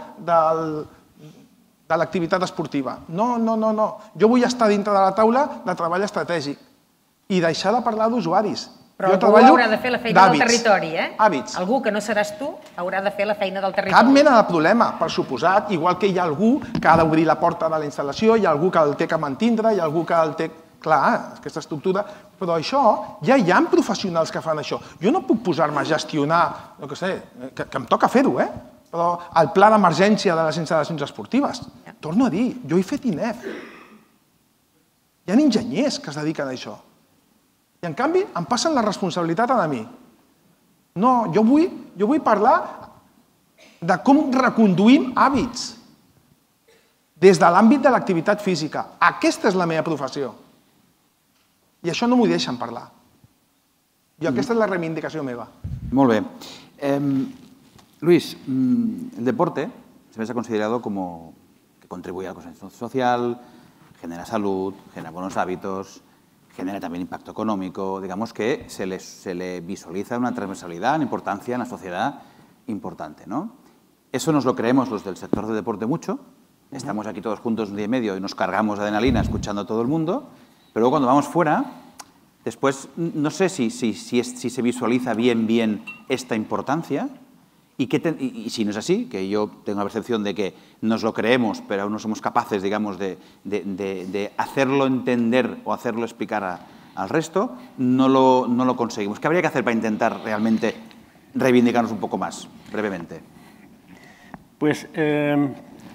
de l'activitat esportiva. No, no, no, no. Jo vull estar dintre de la taula de treball estratègic i deixar de parlar d'usuaris. Però algú haurà de fer la feina del territori, eh? Hàbits. Algú que no seràs tu haurà de fer la feina del territori. Cap mena de problema, per suposat, igual que hi ha algú que ha d'obrir la porta de la instal·lació, hi ha algú que el té que mantindre, hi ha algú que el té... Clar, aquesta estructura... Però això, ja hi ha professionals que fan això. Jo no puc posar-me a gestionar, no sé, que em toca fer-ho, eh? Però el pla d'emergència de les instal·lacions esportives. Torno a dir, jo he fet I N E F. Hi ha enginyers que es dediquen a això. I, en canvi, em passen la responsabilitat a mi. No, jo vull parlar de com reconduïm hàbits des de l'àmbit de l'activitat física. Aquesta és la meva professió. I això no m'ho deixen parlar. I aquesta és la reivindicació meva. Molt bé. Luis, el deporte se ha considerado como que contribuye al consenso social, genera salud, genera buenos hábitos, genera también impacto económico, digamos que se le, se le visualiza una transversalidad, una importancia en la sociedad importante, ¿no? Eso nos lo creemos los del sector del deporte mucho, estamos aquí todos juntos un día y medio y nos cargamos de adrenalina escuchando a todo el mundo, pero luego cuando vamos fuera, después no sé si, si, si, es, si se visualiza bien, bien esta importancia y, que te, y, y si no es así, que yo tengo la percepción de que nos lo creemos, pero aún no somos capaces, digamos, de, de, de, de hacerlo entender o hacerlo explicar a, al resto, no lo, no lo conseguimos. ¿Qué habría que hacer para intentar realmente reivindicarnos un poco más, brevemente? Pues eh,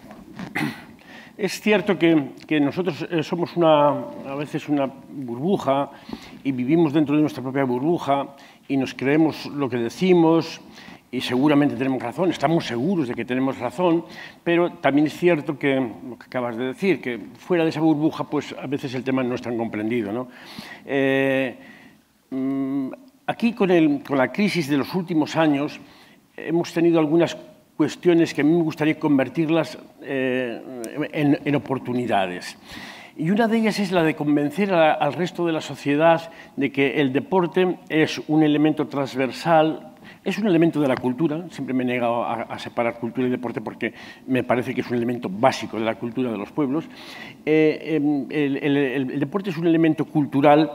es cierto que, que nosotros somos una, a veces una burbuja y vivimos dentro de nuestra propia burbuja y nos creemos lo que decimos y seguramente tenemos razón, estamos seguros de que tenemos razón, pero también es cierto que, lo que acabas de decir, que fuera de esa burbuja, pues a veces el tema no es tan comprendido, ¿no? Eh, aquí, con, el, con la crisis de los últimos años, hemos tenido algunas cuestiones que a mí me gustaría convertirlas eh, en, en oportunidades. Y una de ellas es la de convencer a, al resto de la sociedad de que el deporte es un elemento transversal, es un elemento de la cultura. Siempre me he negado a, a separar cultura y deporte porque me parece que es un elemento básico de la cultura de los pueblos. Eh, el, el, el deporte es un elemento cultural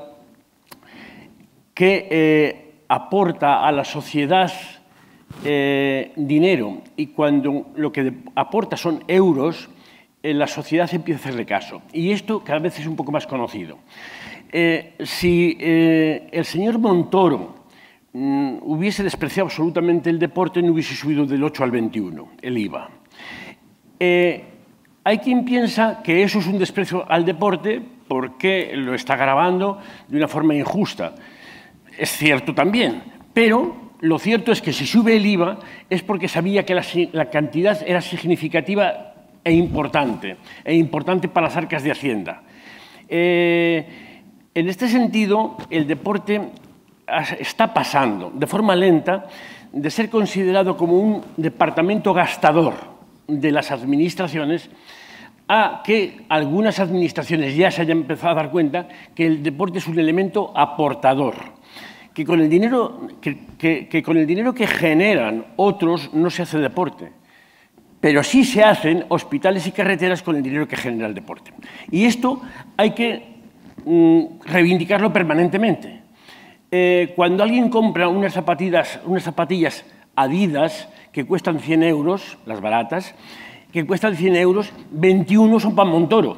que eh, aporta a la sociedad eh, dinero, y cuando lo que aporta son euros, eh, la sociedad empieza a hacerle caso. Y esto cada vez es un poco más conocido. Eh, si eh, el señor Montoro hubiese despreciado absolutamente el deporte, no hubiese subido del ocho al veintiuno el I V A. Eh, hay quien piensa que eso es un desprecio al deporte porque lo está grabando de una forma injusta. Es cierto también, pero lo cierto es que si sube el I V A es porque sabía que la, la cantidad era significativa e importante, e importante para las arcas de Hacienda. Eh, en este sentido, el deporte está pasando de forma lenta de ser considerado como un departamento gastador de las administraciones a que algunas administraciones ya se hayan empezado a dar cuenta que el deporte es un elemento aportador, que con el dinero que, que, que, con el dinero que generan otros no se hace deporte, pero sí se hacen hospitales y carreteras con el dinero que genera el deporte. Y esto hay que mm, reivindicarlo permanentemente. Eh, cuando alguien compra unas zapatillas, unas zapatillas Adidas que cuestan cien euros, las baratas, que cuestan cien euros, veintiuno son para Montoro.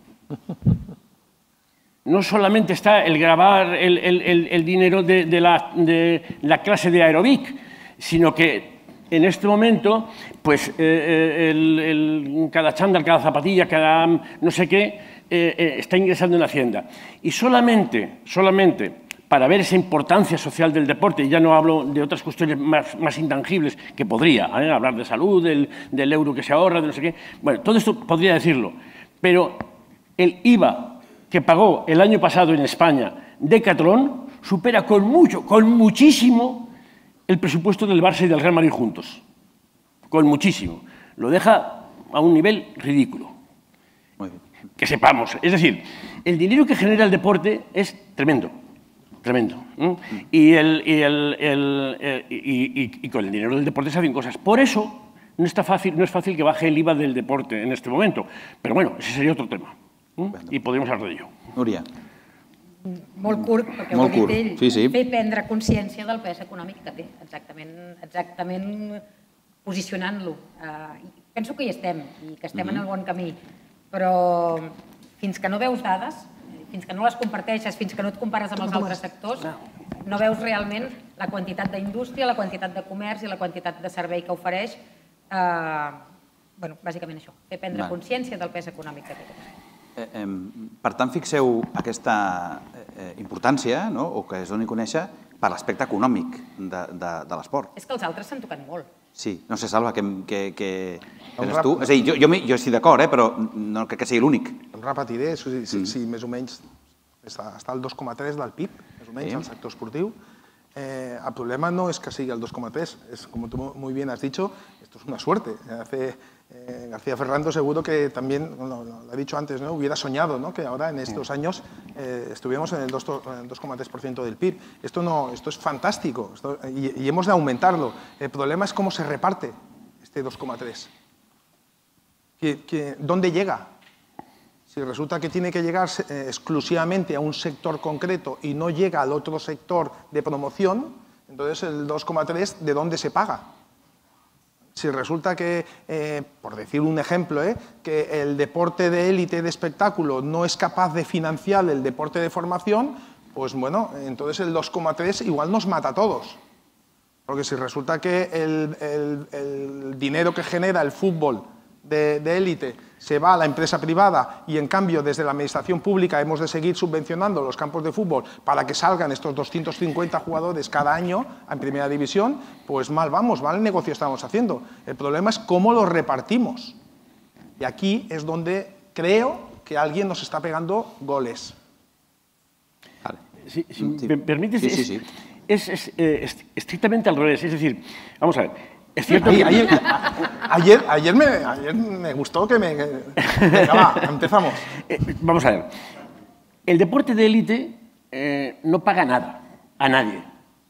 No solamente está el grabar el, el, el, el dinero de, de, la, de la clase de aeróbic, sino que en este momento, pues, eh, el, el, cada chándal, cada zapatilla, cada no sé qué, eh, eh, está ingresando en Hacienda. Y solamente, solamente... para ver esa importancia social del deporte, y ya no hablo de otras cuestiones más, más intangibles, que podría, ¿eh? hablar de salud, del, del euro que se ahorra, de no sé qué. Bueno, todo esto podría decirlo, pero el I V A que pagó el año pasado en España Decathlon supera con mucho, con muchísimo, el presupuesto del Barça y del Real Madrid juntos. Con muchísimo. Lo deja a un nivel ridículo. Muy bien. Que sepamos. Es decir, el dinero que genera el deporte es tremendo. Tremendo. ¿eh? Y, el, y, el, el, el, y, y, y con el dinero del deporte se hacen cosas. Por eso no, está fácil, no es fácil que baje el I V A del deporte en este momento. Pero bueno, ese sería otro tema. ¿eh? I podríem hablar d'ello. Núria. Molt curt, perquè Molt ho ha curt. dit ell. Sí, sí. Fer prendre consciència del pes econòmic que té, exactament, exactament posicionant-lo. Uh, penso que hi estem, i que estem mm-hmm. en el bon camí, però fins que no veus dades, fins que no les comparteixes, fins que no et compares amb els altres sectors, no veus realment la quantitat d'indústria, la quantitat de comerç i la quantitat de servei que ofereix. Eh, bueno, bàsicament això, fer prendre Va. consciència del pes econòmic que té. Eh, eh, per tant, fixeu aquesta eh, importància, no? O que es doni a conèixer per l'aspecte econòmic de, de, de l'esport. És que els altres s'han tocat molt. Sí, no sé, Salva, que, que, que penses tu? És a dir, jo, jo, jo estic d'acord, eh, però no crec que sigui l'únic. Un repetiré, si, si, si més o menys està, està al dos coma tres del P I B, més o menys, sí. El sector esportiu. Eh, el problema no es que siga el dos coma tres, es como tú muy bien has dicho, esto es una suerte. Hace, eh, García Ferrando seguro que también, bueno, lo ha dicho antes, ¿no? Hubiera soñado, ¿no? Que ahora en estos años eh, estuviéramos en el dos coma tres por ciento del P I B. Esto, no, esto es fantástico esto, y, y hemos de aumentarlo. El problema es cómo se reparte este dos coma tres. ¿Que, que, ¿Dónde llega? Si resulta que tiene que llegar eh, exclusivamente a un sector concreto y no llega al otro sector de promoción, entonces el dos coma tres, ¿de dónde se paga? Si resulta que, eh, por decir un ejemplo, eh, que el deporte de élite de espectáculo no es capaz de financiar el deporte de formación, pues bueno, entonces el dos coma tres igual nos mata a todos. Porque si resulta que el, el, el dinero que genera el fútbol de, de élite se va a la empresa privada y en cambio desde la administración pública hemos de seguir subvencionando los campos de fútbol para que salgan estos doscientos cincuenta jugadores cada año en primera división, pues mal vamos, mal negocio estamos haciendo. El problema es cómo los repartimos. Y aquí es donde creo que alguien nos está pegando goles. Vale. Si, si sí. me permites, sí, sí, sí. Es, es, es, eh, es estrictamente al revés. Es decir, vamos a ver, es cierto que... Ayer, ayer, ayer, me, ayer me gustó que me... Que, venga, va, empezamos. Eh, vamos a ver, el deporte de élite eh, no paga nada a nadie.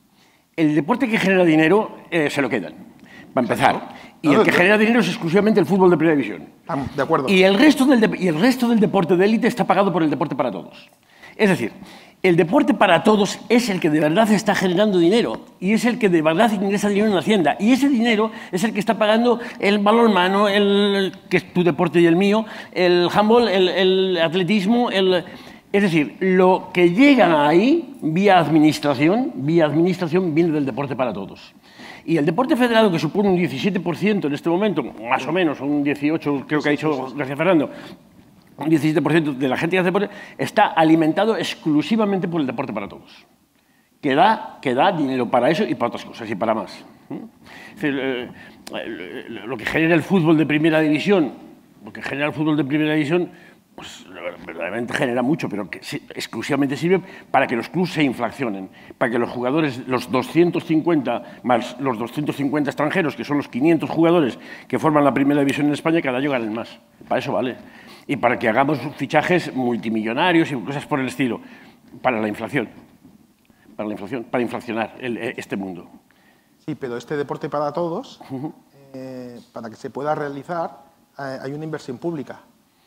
El deporte que genera dinero eh, se lo quedan, para empezar. Y el que genera dinero es exclusivamente el fútbol de primera división. De acuerdo. Y el resto del, de, y el resto del deporte de élite está pagado por el deporte para todos. Es decir, el deporte para todos es el que de verdad está generando dinero y es el que de verdad ingresa dinero en la hacienda. Y ese dinero es el que está pagando el balonmano, el, que es tu deporte y el mío, el handball, el, el atletismo, el... Es decir, lo que llega ahí, vía administración, vía administración, viene del deporte para todos. Y el deporte federado, que supone un diecisiete por ciento en este momento, más o menos, un dieciocho por ciento, creo que ha dicho García Fernando, un diecisiete por ciento de la gente que hace deporte, está alimentado exclusivamente por el deporte para todos. Que da, que da dinero para eso y para otras cosas, y para más. Es decir, eh, lo que genera el fútbol de primera división, lo que genera el fútbol de primera división, pues verdaderamente genera mucho, pero que exclusivamente sirve para que los clubes se inflacionen, para que los jugadores, los doscientos cincuenta más los doscientos cincuenta extranjeros, que son los quinientos jugadores que forman la primera división en España, cada año ganen más. Para eso vale. Y para que hagamos fichajes multimillonarios y cosas por el estilo, para la inflación, para la inflación, para inflacionar el, este mundo. Sí, pero este deporte para todos, uh-huh. eh, para que se pueda realizar, eh, hay una inversión pública.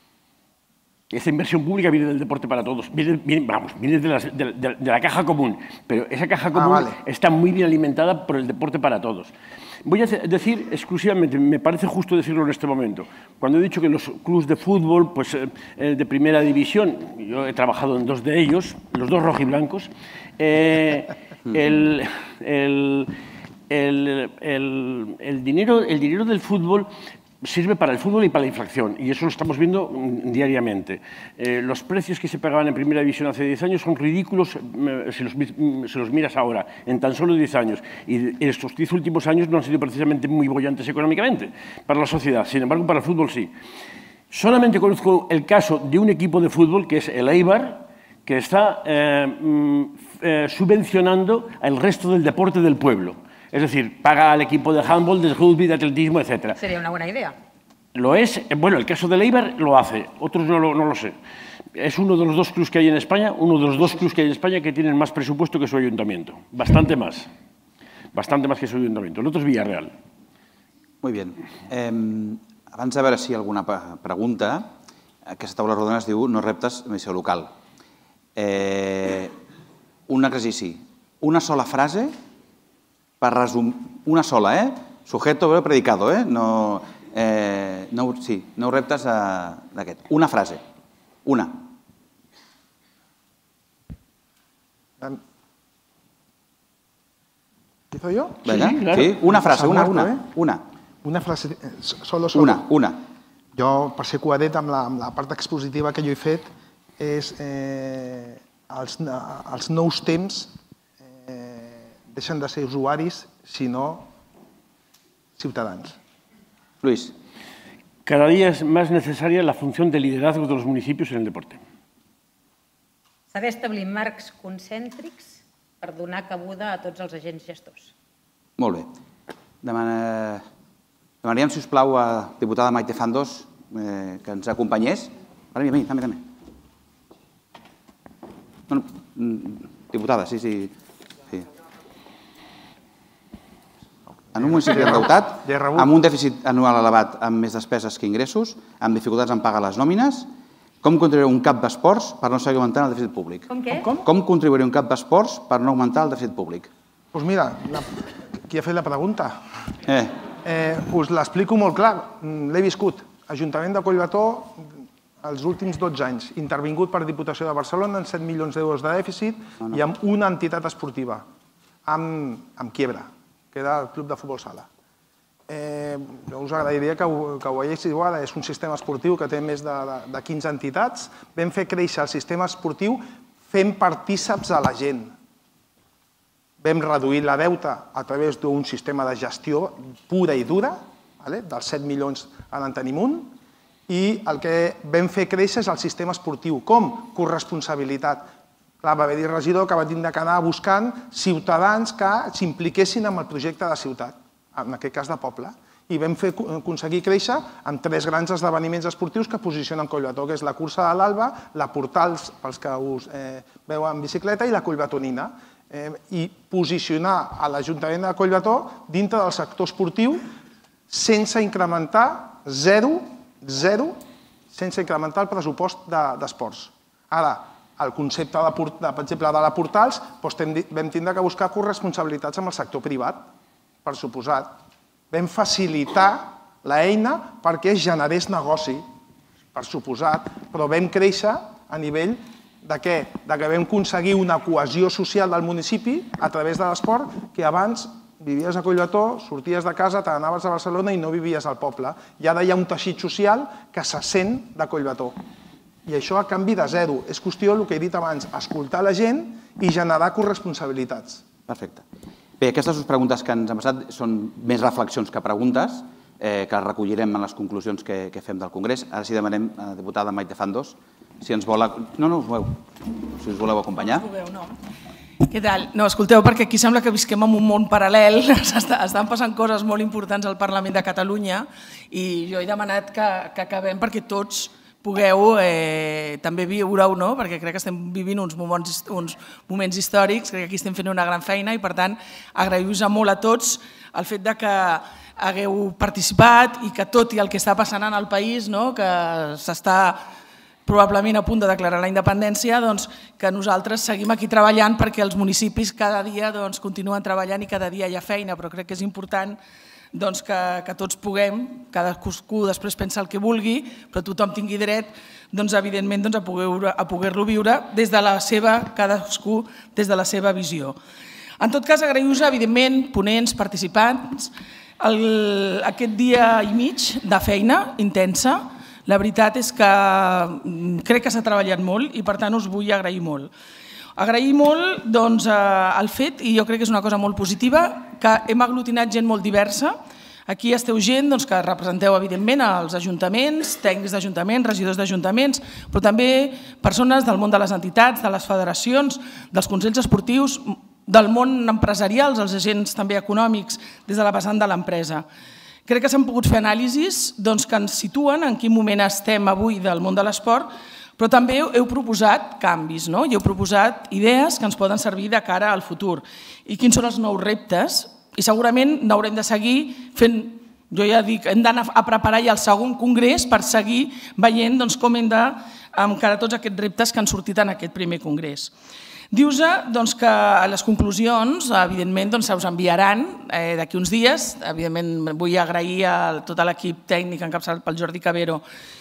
Esa inversión pública viene del deporte para todos, viene, viene, vamos, viene de, las, de, de, de la caja común, pero esa caja común ah, vale. está muy bien alimentada por el deporte para todos. Voy a decir exclusivamente, me parece justo decirlo en este momento, cuando he dicho que los clubes de fútbol, pues eh, de primera división, yo he trabajado en dos de ellos, los dos rojiblancos, eh, el, el, el, el, el, dinero, el dinero del fútbol sirve para el fútbol y para la inflación, y eso lo estamos viendo diariamente. Eh, los precios que se pagaban en primera división hace diez años son ridículos eh, si, los, si los miras ahora, en tan solo diez años. Y estos diez últimos años no han sido precisamente muy bollantes económicamente para la sociedad, sin embargo, para el fútbol sí. Solamente conozco el caso de un equipo de fútbol, que es el Eibar, que está eh, eh, subvencionando al resto del deporte del pueblo. Es decir, paga al equipo de handball, de rugby, de atletismo, etcétera. Sería una buena idea. Lo es, bueno, el caso del Eibar lo hace, otros no lo, no lo sé. Es uno de los dos clubes que hay en España, uno de los dos clubes que hay en España que tienen más presupuesto que su ayuntamiento. Bastante más. Bastante más que su ayuntamiento. El otro es Villarreal. Muy bien. Eh, abans de veure si hi ha alguna pregunta, aquesta taula rodona es diu No reptes missió local. Eh, un exercici. Una sola frase per resumir, una sola, eh? Sujeto, verbo, predicado, eh? No, eh, no, sí, no reptes d'aquest. Una frase, una. ¿Empiezo yo? Venga, sí, claro. Sí, una frase, una, una, una. Una frase, solo, solo. Una, una. Jo, per ser coadet amb la, amb la part expositiva que jo he fet, és eh, els, els nous temps deixen de ser usuaris, sinó ciutadans. Luis. Cada día es más necesaria la función de liderazgo de los municipios en el deporte. Saber establir marcs concèntrics per donar cabuda a tots els agents gestors. Molt bé. Demana... Demanaríem, si us plau, a la diputada Maite Fandos eh, que ens acompanyés. Vale, vine, també, també. Bueno, diputada, sí, sí. sí. En un municipi endeutat, amb un dèficit anual elevat, amb més despeses que ingressos, amb dificultats en pagar les nòmines, com contribuirà un cap d'esports per no seguir augmentant el dèficit públic? Com què? Com? Com contribuirà un cap d'esports per no augmentar el dèficit públic? Doncs mira, la... qui ha fet la pregunta? Eh. Eh, us l'explico molt clar, l'he viscut. Ajuntament de Collbató, els últims dotze anys, intervingut per Diputació de Barcelona en set milions d'euros de dèficit i amb una entitat esportiva, amb quiebra, que era el Club de Futbol Sala. Us agrairia que ho veiéssiu ara. És un sistema esportiu que té més de quinze entitats. Vam fer créixer el sistema esportiu fent partíceps a la gent. Vam reduir la deuta a través d'un sistema de gestió pura i dura, dels set milions ara en tenim un, i el que vam fer créixer és el sistema esportiu. Com? Corresponsabilitat. Clar, va haver-hi regidor que va tindre que anar buscant ciutadans que s'impliquessin en el projecte de ciutat, en aquest cas de poble. I vam aconseguir créixer amb tres grans esdeveniments esportius que posicionen Collbató, que és la cursa de l'Alba, la Portals, pels que us veu en bicicleta, i la Collbatonina. I posicionar l'Ajuntament de Collbató dintre del sector esportiu sense incrementar, zero, zero, sense incrementar el pressupost d'esports. Ara, el concepte, per exemple, de la Portals, vam tindre que buscar corresponsabilitats amb el sector privat, per suposat. Vam facilitar l'eina perquè es generés negoci, per suposat, però vam créixer a nivell de què? De que vam aconseguir una cohesió social del municipi a través de l'esport, que abans vivies a Collbató, sorties de casa, te n'anaves a Barcelona i no vivies al poble. I ara hi ha un teixit social que se sent de Collbató. I això a canvi de zero. És qüestió, el que he dit abans, escoltar la gent i generar corresponsabilitats. Perfecte. Bé, aquestes dues preguntes que ens han passat són més reflexions que preguntes, que les recollirem en les conclusions que fem del Congrés. Ara sí demanem a la diputada Maite Fandos si ens vol... No, no us veu. Si us voleu acompanyar. No us veu, no. Què tal? No, escolteu, perquè aquí sembla que visquem en un món paral·lel, estan passant coses molt importants al Parlament de Catalunya i jo he demanat que acabem perquè tots pugueu també viure-ho, no? Perquè crec que estem vivint uns moments històrics, crec que aquí estem fent una gran feina i per tant agraïu-vos molt a tots el fet que hagueu participat i que tot i el que està passant en el país, que s'està probablement a punt de declarar la independència, que nosaltres seguim aquí treballant perquè els municipis cada dia continuen treballant i cada dia hi ha feina, però crec que és important que tots puguem, cadascú després pensa el que vulgui, però tothom tingui dret, evidentment, a poder-lo viure des de la seva, cadascú des de la seva visió. En tot cas, agraïu-vos, evidentment, ponents, participants, aquest dia i mig de feina intensa. La veritat és que crec que s'ha treballat molt i per tant us vull agrair molt. Agrair molt el fet, i jo crec que és una cosa molt positiva, que hem aglutinat gent molt diversa. Aquí esteu gent que representeu evidentment els ajuntaments, tècnics d'ajuntaments, regidors d'ajuntaments, però també persones del món de les entitats, de les federacions, dels consells esportius, del món empresarial, els agents també econòmics, des de la vessant de l'empresa. Crec que s'han pogut fer anàlisis que ens situen en quin moment estem avui del món de l'esport, però també heu proposat canvis i heu proposat idees que ens poden servir de cara al futur. I quins són els nous reptes? I segurament n'haurem de seguir fent, jo ja dic, hem d'anar a preparar ja el segon congrés per seguir veient com hem d'encarar tots aquests reptes que han sortit en aquest primer congrés. Dius que les conclusions, evidentment, se us enviaran d'aquí uns dies. Evidentment, vull agrair a tot l'equip tècnic encapçalat pel Jordi Cabero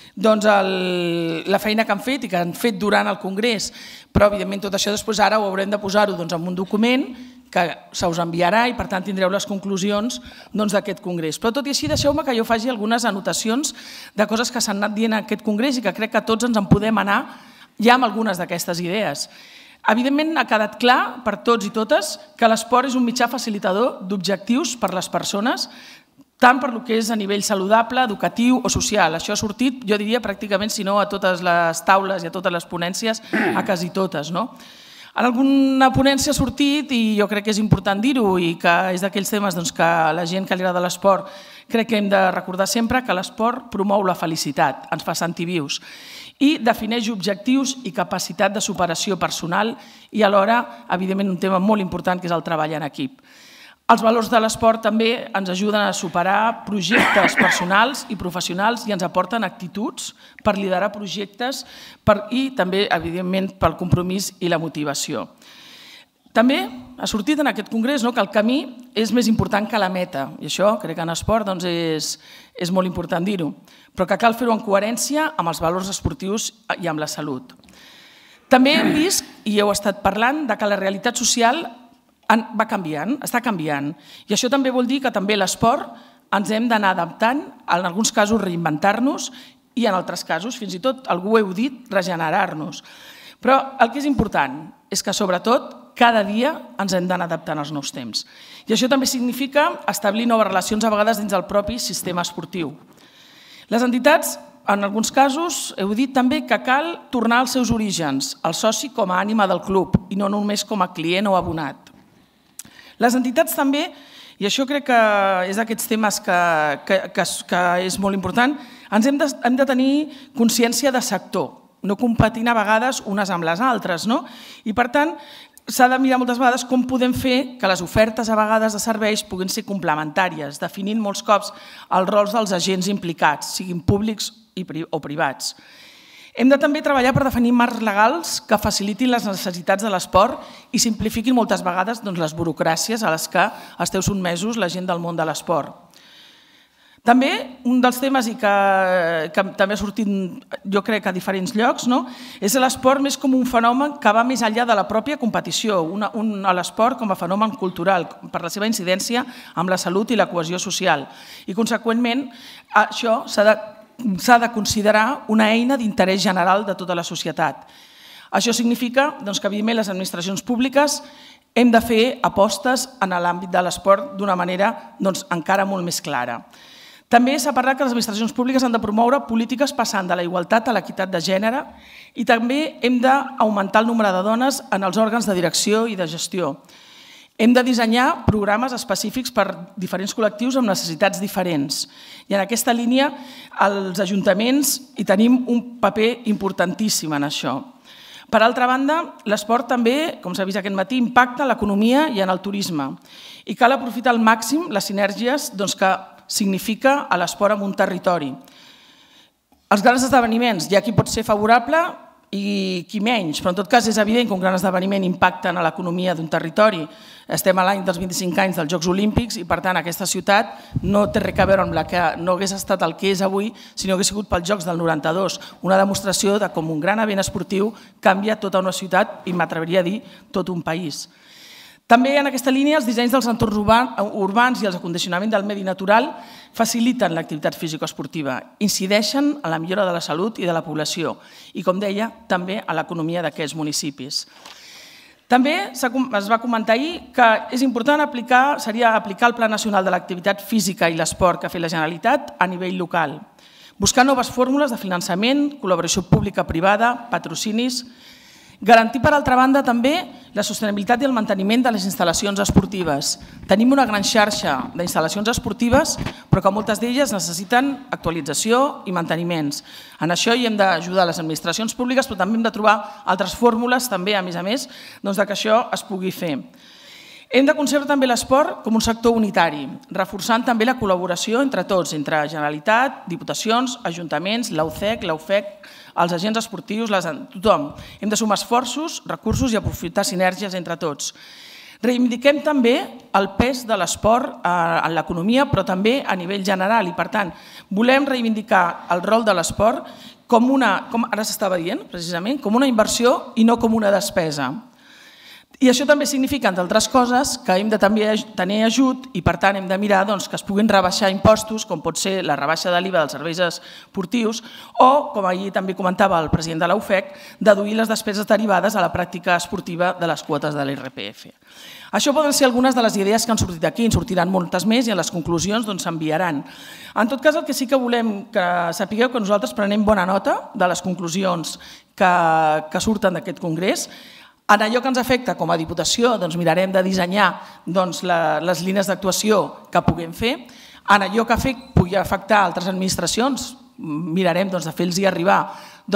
la feina que han fet i que han fet durant el Congrés, però, evidentment, tot això després ara ho haurem de posar-ho en un document que se us enviarà i, per tant, tindreu les conclusions d'aquest Congrés. Però, tot i així, deixeu-me que jo faci algunes anotacions de coses que s'han anat dient en aquest Congrés i que crec que tots ens en podem anar ja amb algunes d'aquestes idees. Evidentment, ha quedat clar per tots i totes que l'esport és un mitjà facilitador d'objectius per a les persones, tant per el que és a nivell saludable, educatiu o social. Això ha sortit, jo diria, pràcticament, si no a totes les taules i a totes les ponències, a quasi totes. En alguna ponència ha sortit, i jo crec que és important dir-ho, i que és d'aquells temes que la gent que li agrada l'esport crec que hem de recordar sempre que l'esport promou la felicitat, ens fa sentir vius, i defineix objectius i capacitat de superació personal i alhora, evidentment, un tema molt important que és el treball en equip. Els valors de l'esport també ens ajuden a superar projectes personals i professionals i ens aporten actituds per liderar projectes i també, evidentment, pel compromís i la motivació. També ha sortit en aquest congrés que el camí és més important que la meta, i això crec que en esport és molt important dir-ho, però que cal fer-ho en coherència amb els valors esportius i amb la salut. També hem vist, i heu estat parlant, que la realitat social va canviant, està canviant, i això també vol dir que també l'esport ens hem d'anar adaptant, en alguns casos reinventar-nos i en altres casos, fins i tot, algú ho heu dit, regenerar-nos. Però el que és important és que, sobretot, cada dia ens hem d'anar adaptant als nous temps. I això també significa establir noves relacions a vegades dins del propi sistema esportiu. Les entitats, en alguns casos, heu dit també que cal tornar als seus orígens, el soci com a ànima del club i no només com a client o abonat. Les entitats també, i això crec que és d'aquests temes que és molt important, ens hem de tenir consciència de sector, no competint a vegades unes amb les altres, no? I per tant, s'ha de mirar moltes vegades com podem fer que les ofertes a vegades de serveis puguin ser complementàries, definint molts cops els rols dels agents implicats, siguin públics o privats. Hem de també treballar per definir marcs legals que facilitin les necessitats de l'esport i simplifiquin moltes vegades les burocràcies a les que esteu sotmesos la gent del món de l'esport. També un dels temes i que també ha sortit, jo crec, a diferents llocs, és l'esport més com un fenomen que va més enllà de la pròpia competició, l'esport com a fenomen cultural, per la seva incidència amb la salut i la cohesió social. I, conseqüentment, això s'ha de s'ha de considerar una eina d'interès general de tota la societat. Això significa que, evidentment, les administracions públiques hem de fer apostes en l'àmbit de l'esport d'una manera encara molt més clara. També s'ha parlat que les administracions públiques han de promoure polítiques passant de la igualtat a l'equitat de gènere i també hem d'augmentar el nombre de dones en els òrgans de direcció i de gestió. Hem de dissenyar programes específics per a diferents col·lectius amb necessitats diferents. I en aquesta línia, els ajuntaments hi tenim un paper importantíssim en això. Per altra banda, l'esport també, com s'ha vist aquest matí, impacta en l'economia i en el turisme. I cal aprofitar al màxim les sinergies que significa l'esport en un territori. Els grans esdeveniments, hi ha qui pot ser favorable i qui menys, però en tot cas és evident que un gran esdeveniment impacta en l'economia d'un territori. Estem a l'any dels vint-i-cinc anys dels Jocs Olímpics i, per tant, aquesta ciutat no té res a veure amb la que no hagués estat el que és avui, sinó que hagués sigut pels Jocs del noranta-dos, una demostració de com un gran event esportiu canvia tota una ciutat i m'atreviria a dir tot un país. També en aquesta línia els dissenys dels entorns urbans i els acondicionaments del medi natural faciliten l'activitat físico-esportiva, incideixen en la millora de la salut i de la població i, com deia, també a l'economia d'aquests municipis. També es va comentar ahir que és important aplicar, seria aplicar el Pla Nacional de l'Activitat Física i l'Esport que ha fet la Generalitat a nivell local, buscar noves fórmules de finançament, col·laboració pública-privada, patrocinis, garantir, per altra banda, també la sostenibilitat i el manteniment de les instal·lacions esportives. Tenim una gran xarxa d'instal·lacions esportives, però que moltes d'elles necessiten actualització i manteniments. En això hi hem d'ajudar les administracions públiques, però també hem de trobar altres fórmules, també, a més a més, que això es pugui fer. Hem de concebre també l'esport com un sector unitari, reforçant també la col·laboració entre tots, entre Generalitat, Diputacions, Ajuntaments, la U C E C, la U F E C, els agents esportius, tothom. Hem de sumar esforços, recursos i aprofitar sinergies entre tots. Reivindiquem també el pes de l'esport en l'economia, però també a nivell general i, per tant, volem reivindicar el rol de l'esport com una, com ara s'estava dient, precisament, com una inversió i no com una despesa. I això també significa, entre altres coses, que hem de també tenir ajut i, per tant, hem de mirar que es puguin rebaixar impostos, com pot ser la rebaixa de l'I V A dels serveis esportius, o, com ahir també comentava el president de la U F E C, deduir les despeses derivades a la pràctica esportiva de les quotes de l'I R P F. Això poden ser algunes de les idees que han sortit aquí, en sortiran moltes més i en les conclusions s'enviaran. En tot cas, el que sí que volem que sapigueu que nosaltres prenem bona nota de les conclusions que surten d'aquest congrés. En allò que ens afecta com a Diputació, mirarem de dissenyar les línies d'actuació que puguem fer. En allò que pugui afectar altres administracions, mirarem de fer-los arribar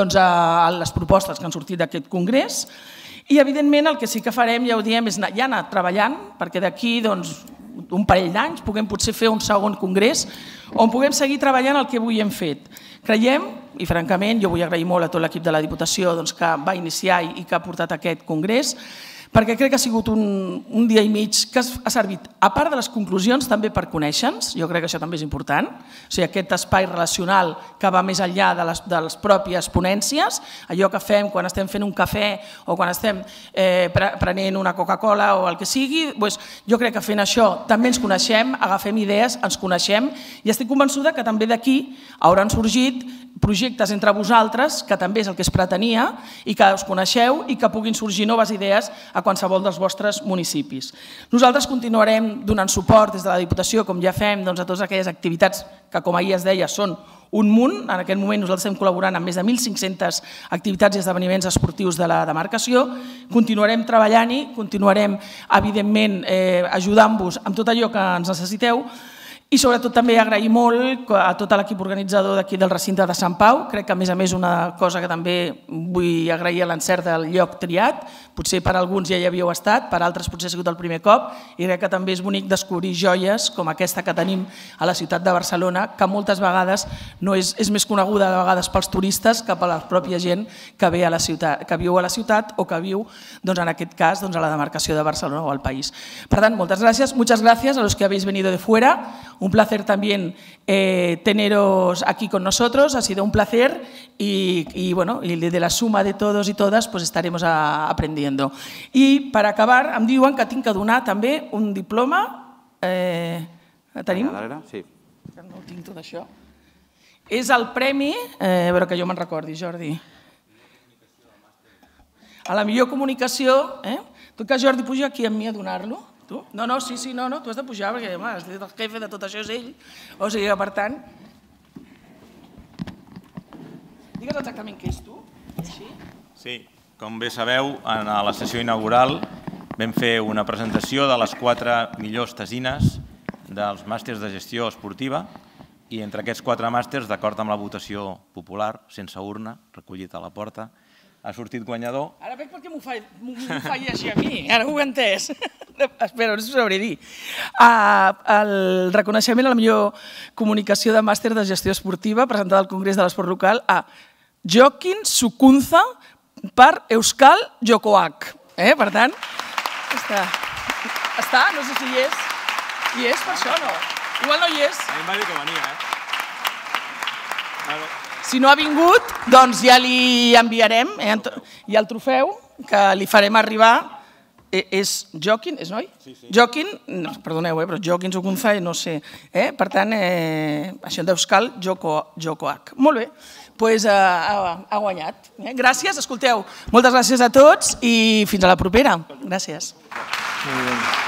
les propostes que han sortit d'aquest congrés. I, evidentment, el que sí que farem, ja ho diem, és ja anar treballant, perquè d'aquí un parell d'anys puguem potser fer un segon congrés on puguem seguir treballant el que avui hem fet. Creiem, i francament jo vull agrair molt a tot l'equip de la Diputació que va iniciar i que ha portat aquest congrés, perquè crec que ha sigut un dia i mig que ha servit, a part de les conclusions, també per conèixer-nos, jo crec que això també és important, o sigui, aquest espai relacional que va més enllà de les, de les pròpies ponències, allò que fem quan estem fent un cafè o quan estem eh, prenent una Coca-Cola o el que sigui, doncs jo crec que fent això també ens coneixem, agafem idees, ens coneixem i estic convençuda que també d'aquí hauran sorgit projectes entre vosaltres, que també és el que es pretenia, i que us coneixeu i que puguin sorgir noves idees a qualsevol dels vostres municipis. Nosaltres continuarem donant suport des de la Diputació, com ja fem, doncs, a totes aquelles activitats que, com ahir es deia, són un munt. En aquest moment nosaltres estem col·laborant amb més de mil cinc-centes activitats i esdeveniments esportius de la demarcació. Continuarem treballant-hi, continuarem, evidentment, eh, ajudant-vos amb tot allò que ens necessiteu. I sobretot també agrair molt a tot l'equip organitzador d'aquí del recinte de Sant Pau. Crec que a més a més una cosa que també vull agrair a l'encert del lloc triat. Potser per alguns ja hi havíeu estat, per altres potser ha sigut el primer cop i crec que també és bonic descobrir joies com aquesta que tenim a la ciutat de Barcelona, que moltes vegades no és, és més coneguda de vegades pels turistes que per la pròpia gent que, ve a la ciutat, que viu a la ciutat o que viu, doncs, en aquest cas, doncs, a la demarcació de Barcelona o al país. Per tant, moltes gràcies. Muchas gracias a los que habéis venido de fuera. Un placer también eh, teneros aquí con nosotros, ha sido un placer y, y, bueno, y de la suma de todos y todas pues estaremos a, aprendiendo. I per acabar em diuen que tinc que donar també un diploma. Eh, tenim? Sí. No tinc tot això. És el premi, eh, a veure que jo me'n recordi, Jordi. A la millor comunicació, eh? Tu que Jordi puja aquí amb mi a donar-lo. Tu? No, no, sí, sí, no, no, tu has de pujar perquè home, el jefe de tot això és ell. O sigui que, per tant... Digues exactament què és tu. Sí? Sí, com bé sabeu, en la sessió inaugural vam fer una presentació de les quatre millors tesines dels màsters de gestió esportiva i entre aquests quatre màsters, d'acord amb la votació popular, sense urna, recollit a la porta, ha sortit guanyador. Ara veig per què m'ho fa, fa llegir a mi, ara ho he entès. Espera, no s'ho sabré dir. El reconeixement a la millor comunicació de màster de gestió esportiva presentada al Congrés de l'Esport Local a Joaquín Sukunza per Euskal Jokoak. Per tant, està. Està? No sé si hi és. Hi és per això o no? Igual no hi és. A mi em va dir que venia, eh? Si no ha vingut, doncs ja li enviarem, i el trofeu que li farem arribar és Joaquín, és noi? Sí, sí. Joaquín, perdoneu, però Joaquín Sukunza, no sé. Per tant, això d'Euskal Jokoak. Molt bé, doncs ha guanyat. Gràcies, escolteu, moltes gràcies a tots i fins a la propera. Gràcies. Molt bé.